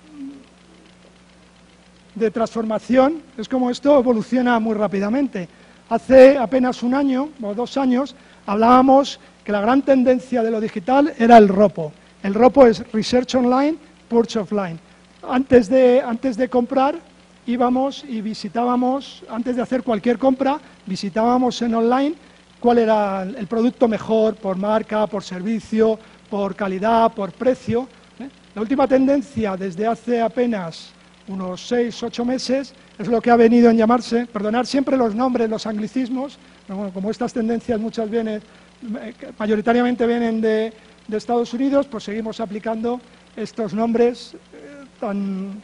de transformación es como esto evoluciona muy rápidamente. Hace apenas un año o 2 años hablábamos que la gran tendencia de lo digital era el ROPO. El ROPO es Research Online, Purchase Offline. antes de comprar, íbamos y visitábamos, antes de hacer cualquier compra, visitábamos en online cuál era el producto mejor por marca, por servicio, por calidad, por precio. La última tendencia desde hace apenas unos 6 o 8 meses es lo que ha venido en llamarse, perdonar siempre los nombres, los anglicismos, pero bueno, como estas tendencias mayoritariamente vienen de Estados Unidos, pues seguimos aplicando estos nombres tan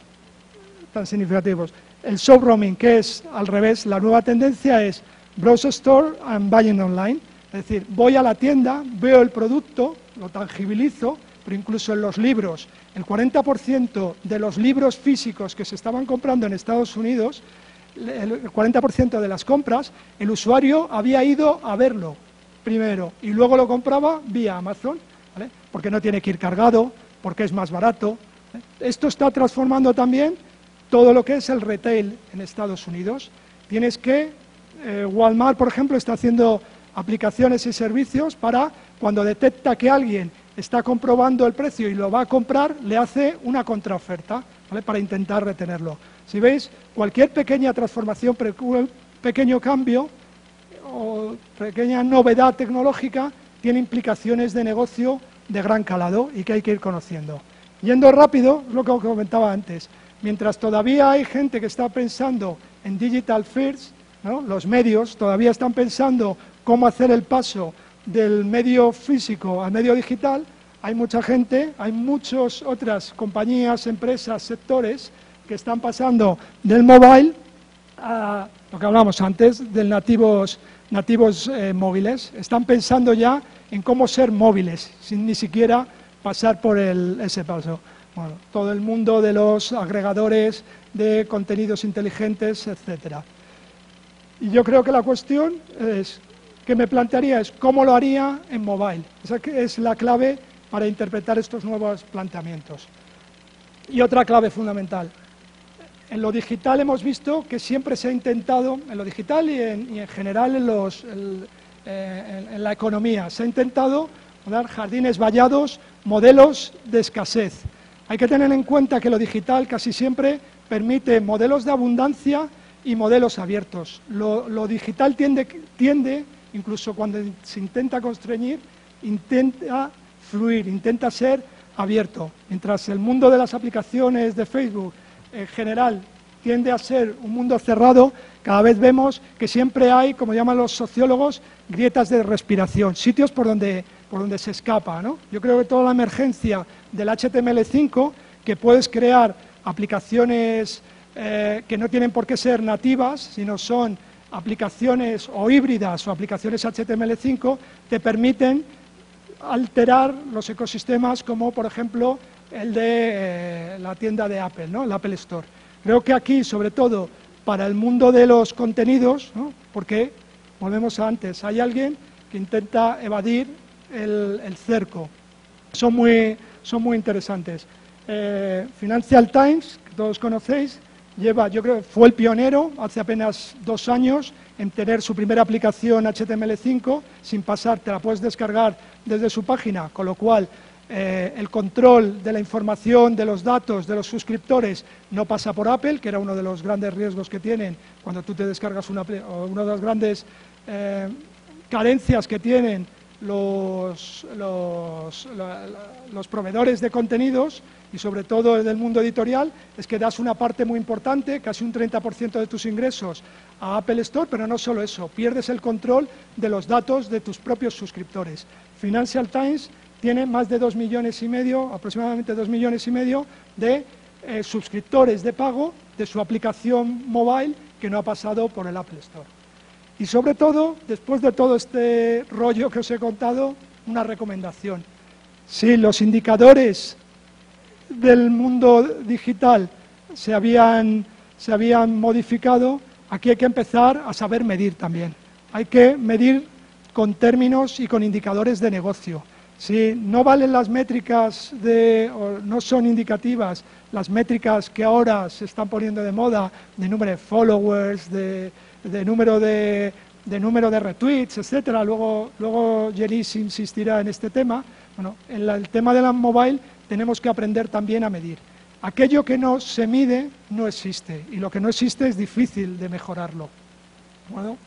significativos. El shop roaming, que es al revés, la nueva tendencia es browse store and buying online, es decir, voy a la tienda, veo el producto, lo tangibilizo, pero incluso en los libros, el 40% de los libros físicos que se estaban comprando en Estados Unidos, el 40% de las compras, el usuario había ido a verlo primero y luego lo compraba vía Amazon, ¿vale? Porque no tiene que ir cargado, porque es más barato. Esto está transformando también todo lo que es el retail en Estados Unidos. Tienes que, Walmart, por ejemplo, está haciendo aplicaciones y servicios para cuando detecta que alguien está comprobando el precio y lo va a comprar, le hace una contraoferta, ¿vale? Para intentar retenerlo. Si veis, cualquier pequeña transformación, pequeño cambio o pequeña novedad tecnológica tiene implicaciones de negocio de gran calado y que hay que ir conociendo. Yendo rápido, es lo que comentaba antes, mientras todavía hay gente que está pensando en digital first, ¿no? Los medios todavía están pensando cómo hacer el paso del medio físico al medio digital, hay mucha gente, hay muchas otras compañías, empresas, sectores que están pasando del mobile a lo que hablamos antes, de nativos móviles. Están pensando ya en cómo ser móviles, sin ni siquiera pasar por ese paso. Bueno, todo el mundo de los agregadores de contenidos inteligentes, etcétera. Y yo creo que la cuestión que me plantearía es cómo lo haría en mobile. Esa es la clave para interpretar estos nuevos planteamientos. Y otra clave fundamental. En lo digital hemos visto que siempre se ha intentado, en lo digital y en general en la economía, se ha intentado dar jardines vallados, modelos de escasez. Hay que tener en cuenta que lo digital casi siempre permite modelos de abundancia y modelos abiertos. Lo digital tiende, incluso cuando se intenta constreñir, intenta fluir, intenta ser abierto. Mientras el mundo de las aplicaciones de Facebook en general tiende a ser un mundo cerrado, cada vez vemos que siempre hay, como llaman los sociólogos, grietas de respiración, sitios por donde se escapa, ¿no? Yo creo que toda la emergencia del HTML5, que puedes crear aplicaciones que no tienen por qué ser nativas, sino son aplicaciones o híbridas o aplicaciones HTML5, te permiten alterar los ecosistemas como, por ejemplo, el de la tienda de Apple, ¿no? El Apple Store. Creo que aquí, sobre todo, para el mundo de los contenidos, ¿no? Porque, volvemos a antes, hay alguien que intenta evadir el cerco. Son muy interesantes. Financial Times, que todos conocéis, yo creo que fue el pionero hace apenas 2 años en tener su primera aplicación HTML5 sin pasar, te la puedes descargar desde su página, con lo cual el control de la información, de los datos, de los suscriptores no pasa por Apple, que era uno de los grandes riesgos que tienen cuando tú te descargas una de las grandes carencias que tienen los proveedores de contenidos y sobre todo del mundo editorial, es que das una parte muy importante, casi un 30% de tus ingresos a Apple Store, pero no solo eso, pierdes el control de los datos de tus propios suscriptores. Financial Times tiene más de 2,5 millones, aproximadamente 2,5 millones de suscriptores de pago de su aplicación mobile que no ha pasado por el Apple Store. Y sobre todo, después de todo este rollo que os he contado, una recomendación. Si los indicadores del mundo digital se habían modificado, aquí hay que empezar a saber medir también. Hay que medir con términos y con indicadores de negocio. Si no valen las métricas o no son indicativas las métricas que ahora se están poniendo de moda, de número de followers, de número de retweets, etcétera. Luego Jenis insistirá en este tema. Bueno, en el tema de la mobile tenemos que aprender también a medir. aquello que no se mide no existe, y lo que no existe es difícil de mejorarlo. Bueno,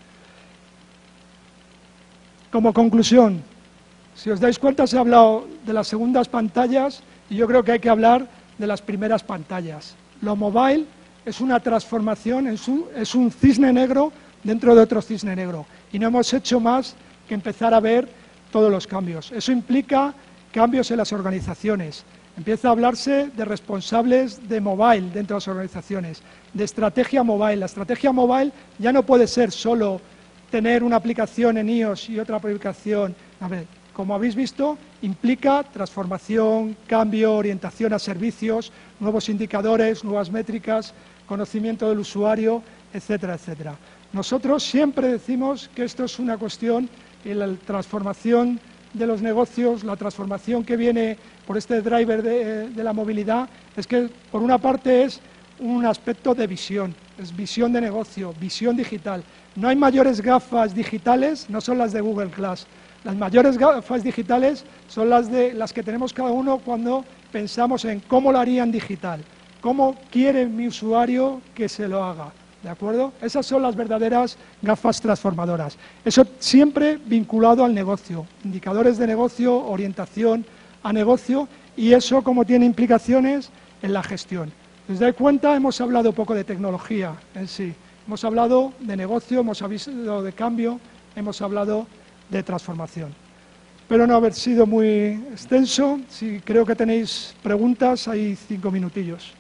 como conclusión, si os dais cuenta, se ha hablado de las segundas pantallas, y yo creo que hay que hablar de las primeras pantallas. Lo mobile es una transformación, es un cisne negro dentro de otro cisne negro, y no hemos hecho más que empezar a ver todos los cambios. Eso implica cambios en las organizaciones. Empieza a hablarse de responsables de mobile dentro de las organizaciones, de estrategia mobile. La estrategia mobile ya no puede ser solo tener una aplicación en iOS y otra aplicación. A ver, como habéis visto, implica transformación, cambio, orientación a servicios, nuevos indicadores, nuevas métricas, conocimiento del usuario, etcétera, etcétera. Nosotros siempre decimos que esto es una cuestión y la transformación de los negocios, la transformación que viene por este driver de la movilidad, es que por una parte es un aspecto de visión, es visión de negocio, visión digital. No hay mayores gafas digitales, no son las de Google Glass. Las mayores gafas digitales son las que tenemos cada uno cuando pensamos en cómo lo harían digital, cómo quiere mi usuario que se lo haga. ¿De acuerdo? Esas son las verdaderas gafas transformadoras. Eso siempre vinculado al negocio, indicadores de negocio, orientación a negocio, y eso como tiene implicaciones en la gestión. Si os dais cuenta, hemos hablado poco de tecnología en sí, hemos hablado de negocio, hemos hablado de cambio, hemos hablado de transformación. Espero no haber sido muy extenso. Si creo que tenéis preguntas, hay 5 minutillos.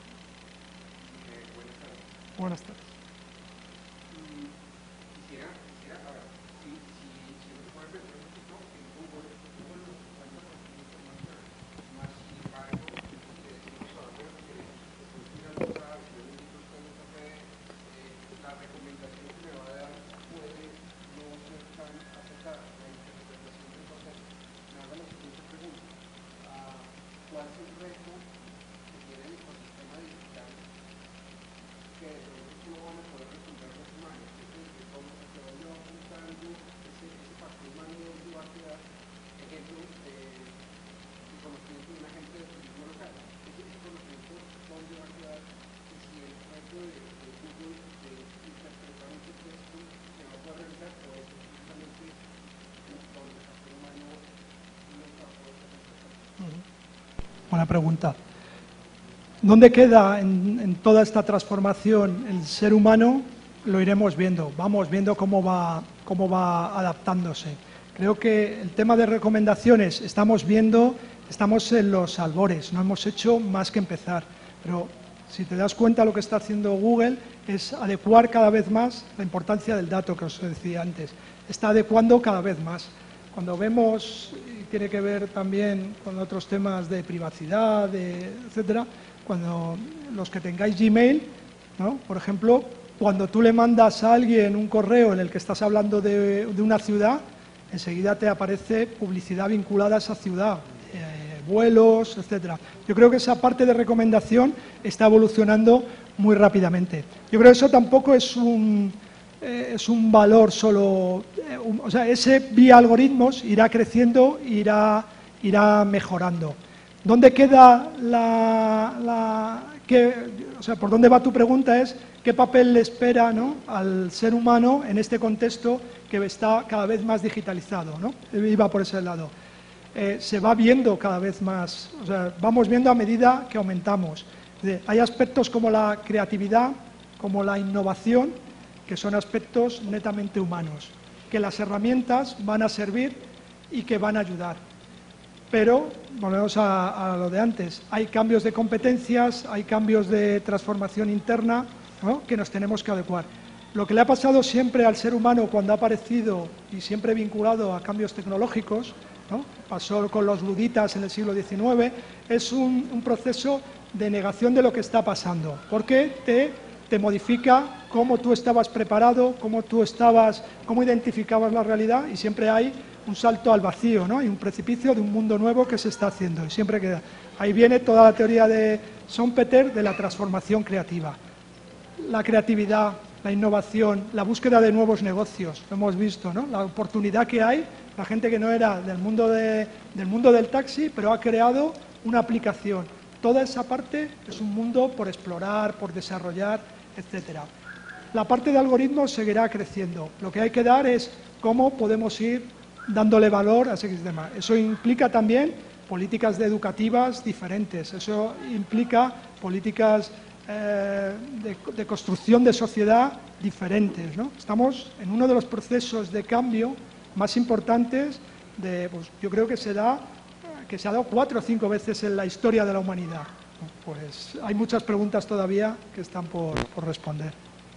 Buenas tardes. Buena pregunta. ¿Dónde queda en toda esta transformación el ser humano? Lo iremos viendo, vamos viendo cómo va adaptándose. Creo que el tema de recomendaciones estamos en los albores, no hemos hecho más que empezar, pero si te das cuenta lo que está haciendo Google es adecuar cada vez más la importancia del dato que os decía antes, está adecuando cada vez más. Cuando vemos, y tiene que ver también con otros temas de privacidad, etcétera, cuando los que tengáis Gmail, ¿no? Por ejemplo, cuando tú le mandas a alguien un correo en el que estás hablando de una ciudad, enseguida te aparece publicidad vinculada a esa ciudad, vuelos, etcétera. Yo creo que esa parte de recomendación está evolucionando muy rápidamente. Yo creo que eso tampoco es un valor solo, o sea, ese vía algoritmos irá creciendo, irá mejorando. ¿Dónde queda o sea, por dónde va tu pregunta es qué papel le espera, ¿no?, al ser humano en este contexto que está cada vez más digitalizado, ¿no? Iba por ese lado. Se va viendo cada vez más, o sea, vamos viendo a medida que aumentamos. Hay aspectos como la creatividad, como la innovación, que son aspectos netamente humanos, que las herramientas van a servir y que van a ayudar. Pero, volvemos a lo de antes, hay cambios de competencias, hay cambios de transformación interna, ¿no?, que nos tenemos que adecuar. Lo que le ha pasado siempre al ser humano cuando ha aparecido, y siempre vinculado a cambios tecnológicos, ¿no?, pasó con los luditas en el siglo XIX, es un proceso de negación de lo que está pasando, porque te modifica cómo tú estabas preparado, cómo identificabas la realidad, y siempre hay un salto al vacío, ¿no? Hay un precipicio de un mundo nuevo que se está haciendo y siempre queda. Ahí viene toda la teoría de Schumpeter de la transformación creativa. La creatividad, la innovación, la búsqueda de nuevos negocios, lo hemos visto, ¿no? La oportunidad que hay, la gente que no era del mundo del taxi, pero ha creado una aplicación. toda esa parte es un mundo por explorar, por desarrollar, etcétera. La parte de algoritmos seguirá creciendo. Lo que hay que dar es cómo podemos ir dándole valor a ese sistema. Eso implica también políticas educativas diferentes, eso implica políticas de construcción de sociedad diferentes, ¿no? Estamos en uno de los procesos de cambio más importantes, pues, yo creo que se ha dado 4 o 5 veces en la historia de la humanidad. Pues hay muchas preguntas todavía que están por responder.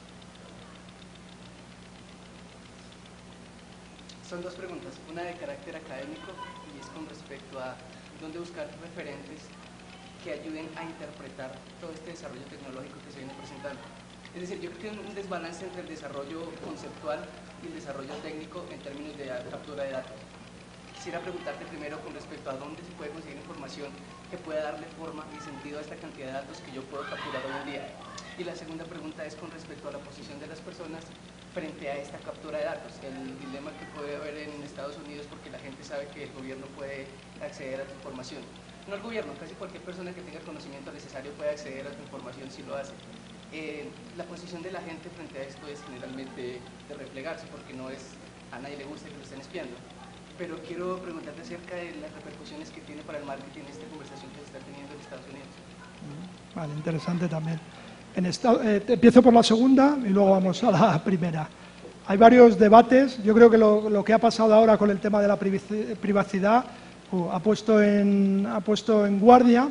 Son 2 preguntas, una de carácter académico y es con respecto a dónde buscar referentes que ayuden a interpretar todo este desarrollo tecnológico que se viene presentando. Es decir, yo creo que hay un desbalance entre el desarrollo conceptual y el desarrollo técnico en términos de captura de datos. Quisiera preguntarte primero con respecto a dónde se puede conseguir información que pueda darle forma y sentido a esta cantidad de datos que yo puedo capturar hoy en día. Y la segunda pregunta es con respecto a la posición de las personas frente a esta captura de datos, el dilema que puede haber en Estados Unidos porque la gente sabe que el gobierno puede acceder a tu información. No el gobierno, casi cualquier persona que tenga el conocimiento necesario puede acceder a tu información si lo hace. La posición de la gente frente a esto es generalmente de replegarse porque a nadie le gusta que lo estén espiando. Pero quiero preguntarte acerca de las repercusiones que tiene para el marketing esta conversación que se está teniendo en Estados Unidos. Vale, interesante también. Empiezo por la segunda y luego vamos a la primera. Hay varios debates. Yo creo que lo que ha pasado ahora con el tema de la privacidad nos ha puesto en guardia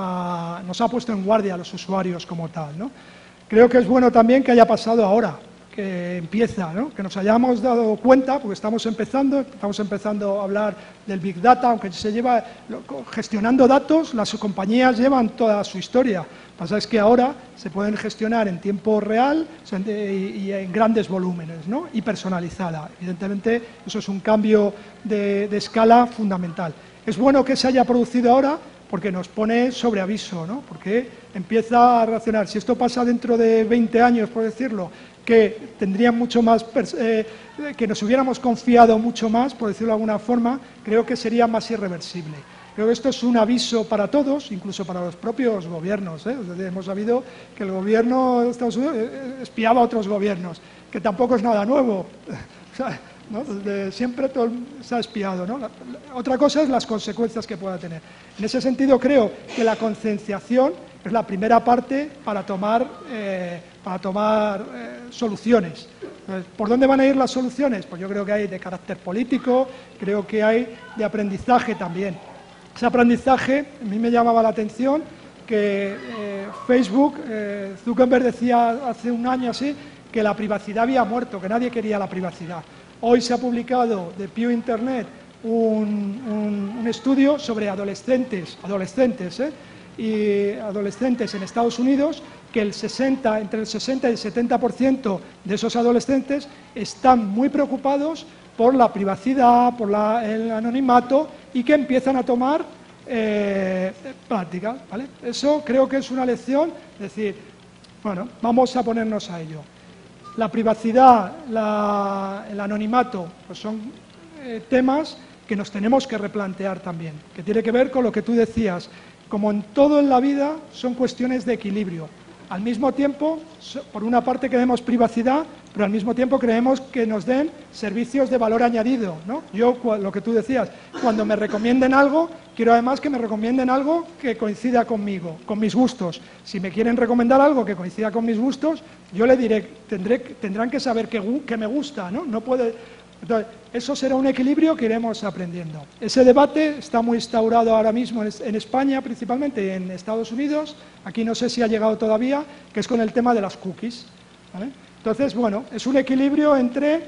a los usuarios como tal, ¿no? Creo que es bueno también que haya pasado ahora, que empieza, ¿no? Que nos hayamos dado cuenta, porque estamos empezando a hablar del Big Data, aunque se lleva gestionando datos, las compañías llevan toda su historia. Lo que pasa es que ahora se pueden gestionar en tiempo real y en grandes volúmenes, ¿no? Y personalizada. Evidentemente, eso es un cambio de escala fundamental. Es bueno que se haya producido ahora porque nos pone sobre aviso, ¿no? Porque empieza a reaccionar. Si esto pasa dentro de 20 años, por decirlo, que tendrían mucho más, que nos hubiéramos confiado mucho más, por decirlo de alguna forma, creo que sería más irreversible. Creo que esto es un aviso para todos, incluso para los propios gobiernos, ¿eh? Hemos sabido que el gobierno de Estados Unidos espiaba a otros gobiernos, que tampoco es nada nuevo. O sea, ¿no? Siempre todo se ha espiado, ¿no? Otra cosa es las consecuencias que pueda tener. En ese sentido, creo que la concienciación es la primera parte para tomar soluciones. Entonces, ¿por dónde van a ir las soluciones? Pues yo creo que hay de carácter político, creo que hay de aprendizaje también. Ese aprendizaje, a mí me llamaba la atención que Facebook, Zuckerberg decía hace un año así, que la privacidad había muerto, que nadie quería la privacidad. Hoy se ha publicado de Pew Internet un estudio sobre adolescentes en Estados Unidos, que entre el 60 y el 70% de esos adolescentes están muy preocupados por la privacidad, por el anonimato y que empiezan a tomar prácticas, ¿vale? Eso creo que es una lección, es decir, bueno, vamos a ponernos a ello. La privacidad, el anonimato, pues son temas que nos tenemos que replantear también, que tiene que ver con lo que tú decías. Como en todo en la vida, son cuestiones de equilibrio. Al mismo tiempo, por una parte queremos privacidad, pero al mismo tiempo queremos que nos den servicios de valor añadido, ¿no? Yo, lo que tú decías, cuando me recomienden algo, quiero además que me recomienden algo que coincida conmigo, con mis gustos. Si me quieren recomendar algo que coincida con mis gustos, yo le diré, tendrán que saber que me gusta, ¿no? No puede... Entonces, eso será un equilibrio que iremos aprendiendo. Ese debate está muy instaurado ahora mismo en España, principalmente, y en Estados Unidos. Aquí no sé si ha llegado todavía, que es con el tema de las cookies, ¿vale? Entonces, bueno, es un equilibrio entre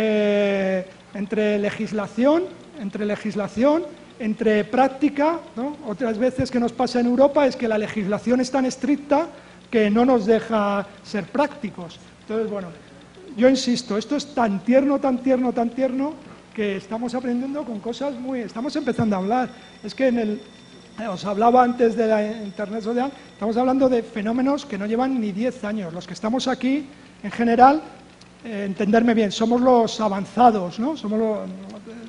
legislación, entre práctica, ¿no? Otras veces que nos pasa en Europa es que la legislación es tan estricta que no nos deja ser prácticos. Entonces, bueno, yo insisto, esto es tan tierno, que estamos aprendiendo con cosas estamos empezando a hablar. Es que os hablaba antes de la Internet social, estamos hablando de fenómenos que no llevan ni 10 años. Los que estamos aquí, en general, entenderme bien, somos los avanzados, ¿no?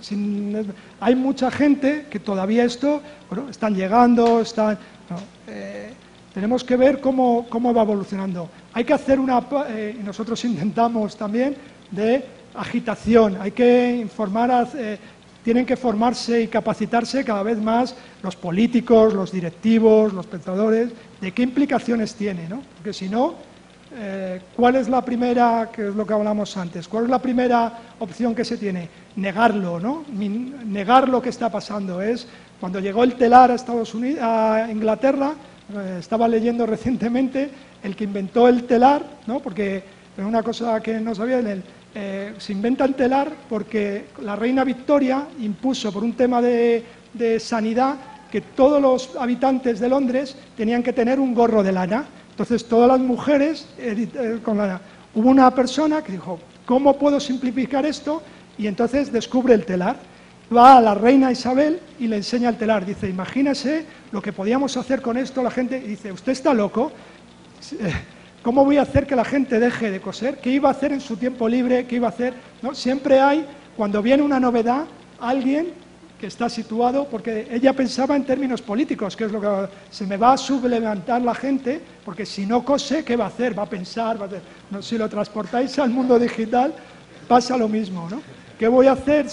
hay mucha gente que todavía esto, bueno, están llegando, tenemos que ver cómo va evolucionando. Hay que hacer y nosotros intentamos también, de agitación, hay que informar, tienen que formarse y capacitarse cada vez más los políticos, los directivos, los pensadores, de qué implicaciones tiene, ¿no? Porque si no, ¿cuál es la primera, que es lo que hablamos antes, cuál es la primera opción que se tiene? Negarlo, ¿no? Negar lo que está pasando. Es cuando llegó el telar a Inglaterra, estaba leyendo recientemente, el que inventó el telar, ¿no? Porque una cosa que no sabía, se inventa el telar porque la reina Victoria impuso, por un tema de sanidad, que todos los habitantes de Londres tenían que tener un gorro de lana. Entonces todas las mujeres con lana. Hubo una persona que dijo, ¿cómo puedo simplificar esto? Y entonces descubre el telar. Va a la reina Isabel y le enseña el telar. Dice, imagínese lo que podíamos hacer con esto. La gente dice, ¿usted está loco? ¿Cómo voy a hacer que la gente deje de coser? ¿Qué iba a hacer en su tiempo libre? ¿Qué iba a hacer? ¿No? Siempre hay, cuando viene una novedad, alguien que está situado, porque ella pensaba en términos políticos, que es lo que se me va a sublevantar la gente, porque si no cose, ¿qué va a hacer? Va a pensar, no, si lo transportáis al mundo digital, pasa lo mismo, ¿no? ¿Qué voy a hacer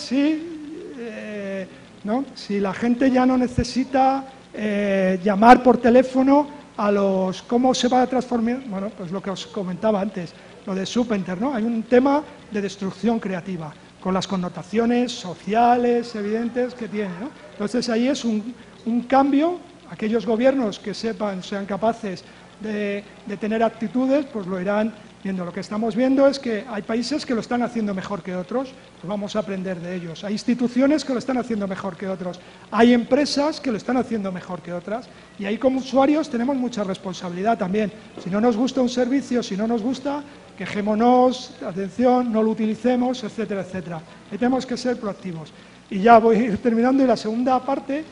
si la gente ya no necesita llamar por teléfono ¿cómo se va a transformar? Bueno, pues lo que os comentaba antes, lo de Subenter, ¿no? Hay un tema de destrucción creativa, con las connotaciones sociales evidentes que tiene, ¿no? Entonces ahí es un cambio, aquellos gobiernos que sean capaces de tener actitudes, pues lo irán viendo. Lo que estamos viendo es que hay países que lo están haciendo mejor que otros, pues vamos a aprender de ellos. Hay instituciones que lo están haciendo mejor que otros, hay empresas que lo están haciendo mejor que otras, y ahí como usuarios tenemos mucha responsabilidad también. Si no nos gusta un servicio, si no nos gusta, quejémonos, atención, no lo utilicemos, etcétera, etcétera. Ahí tenemos que ser proactivos. Y ya voy a ir terminando, y la segunda parte,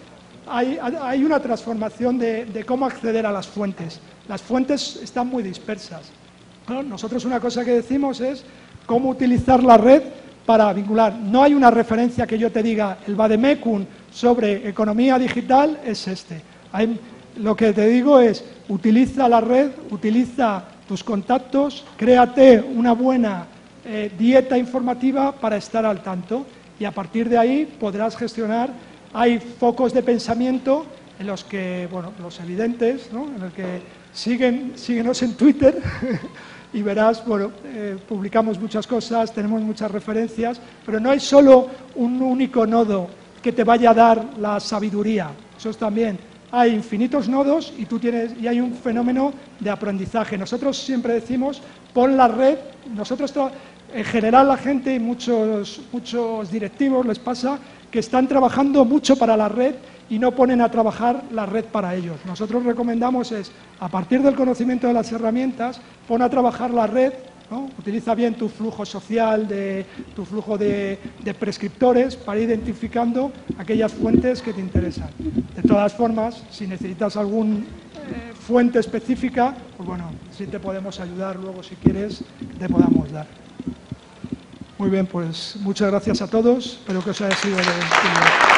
hay una transformación de cómo acceder a las fuentes. Las fuentes están muy dispersas. Bueno, nosotros una cosa que decimos es cómo utilizar la red para vincular. No hay una referencia que yo te diga, el vademecum sobre economía digital es este. Lo que te digo es, utiliza la red, utiliza tus contactos, créate una buena dieta informativa para estar al tanto, y a partir de ahí podrás gestionar. Hay focos de pensamiento en los que, bueno, los evidentes, ¿no? En el que síguenos en Twitter y verás, bueno, publicamos muchas cosas, tenemos muchas referencias, pero no hay solo un único nodo que te vaya a dar la sabiduría. Eso también, hay infinitos nodos y hay un fenómeno de aprendizaje. Nosotros siempre decimos, pon la red. Nosotros, en general, la gente y muchos directivos les pasa que están trabajando mucho para la red y no ponen a trabajar la red para ellos. Nosotros recomendamos a partir del conocimiento de las herramientas, pon a trabajar la red, ¿no? Utiliza bien tu flujo social, tu flujo de prescriptores, para ir identificando aquellas fuentes que te interesan. De todas formas, si necesitas alguna fuente específica, pues bueno, sí te podemos ayudar luego, si quieres, te podamos dar. Muy bien, pues muchas gracias a todos, espero que os haya sido de utilidad.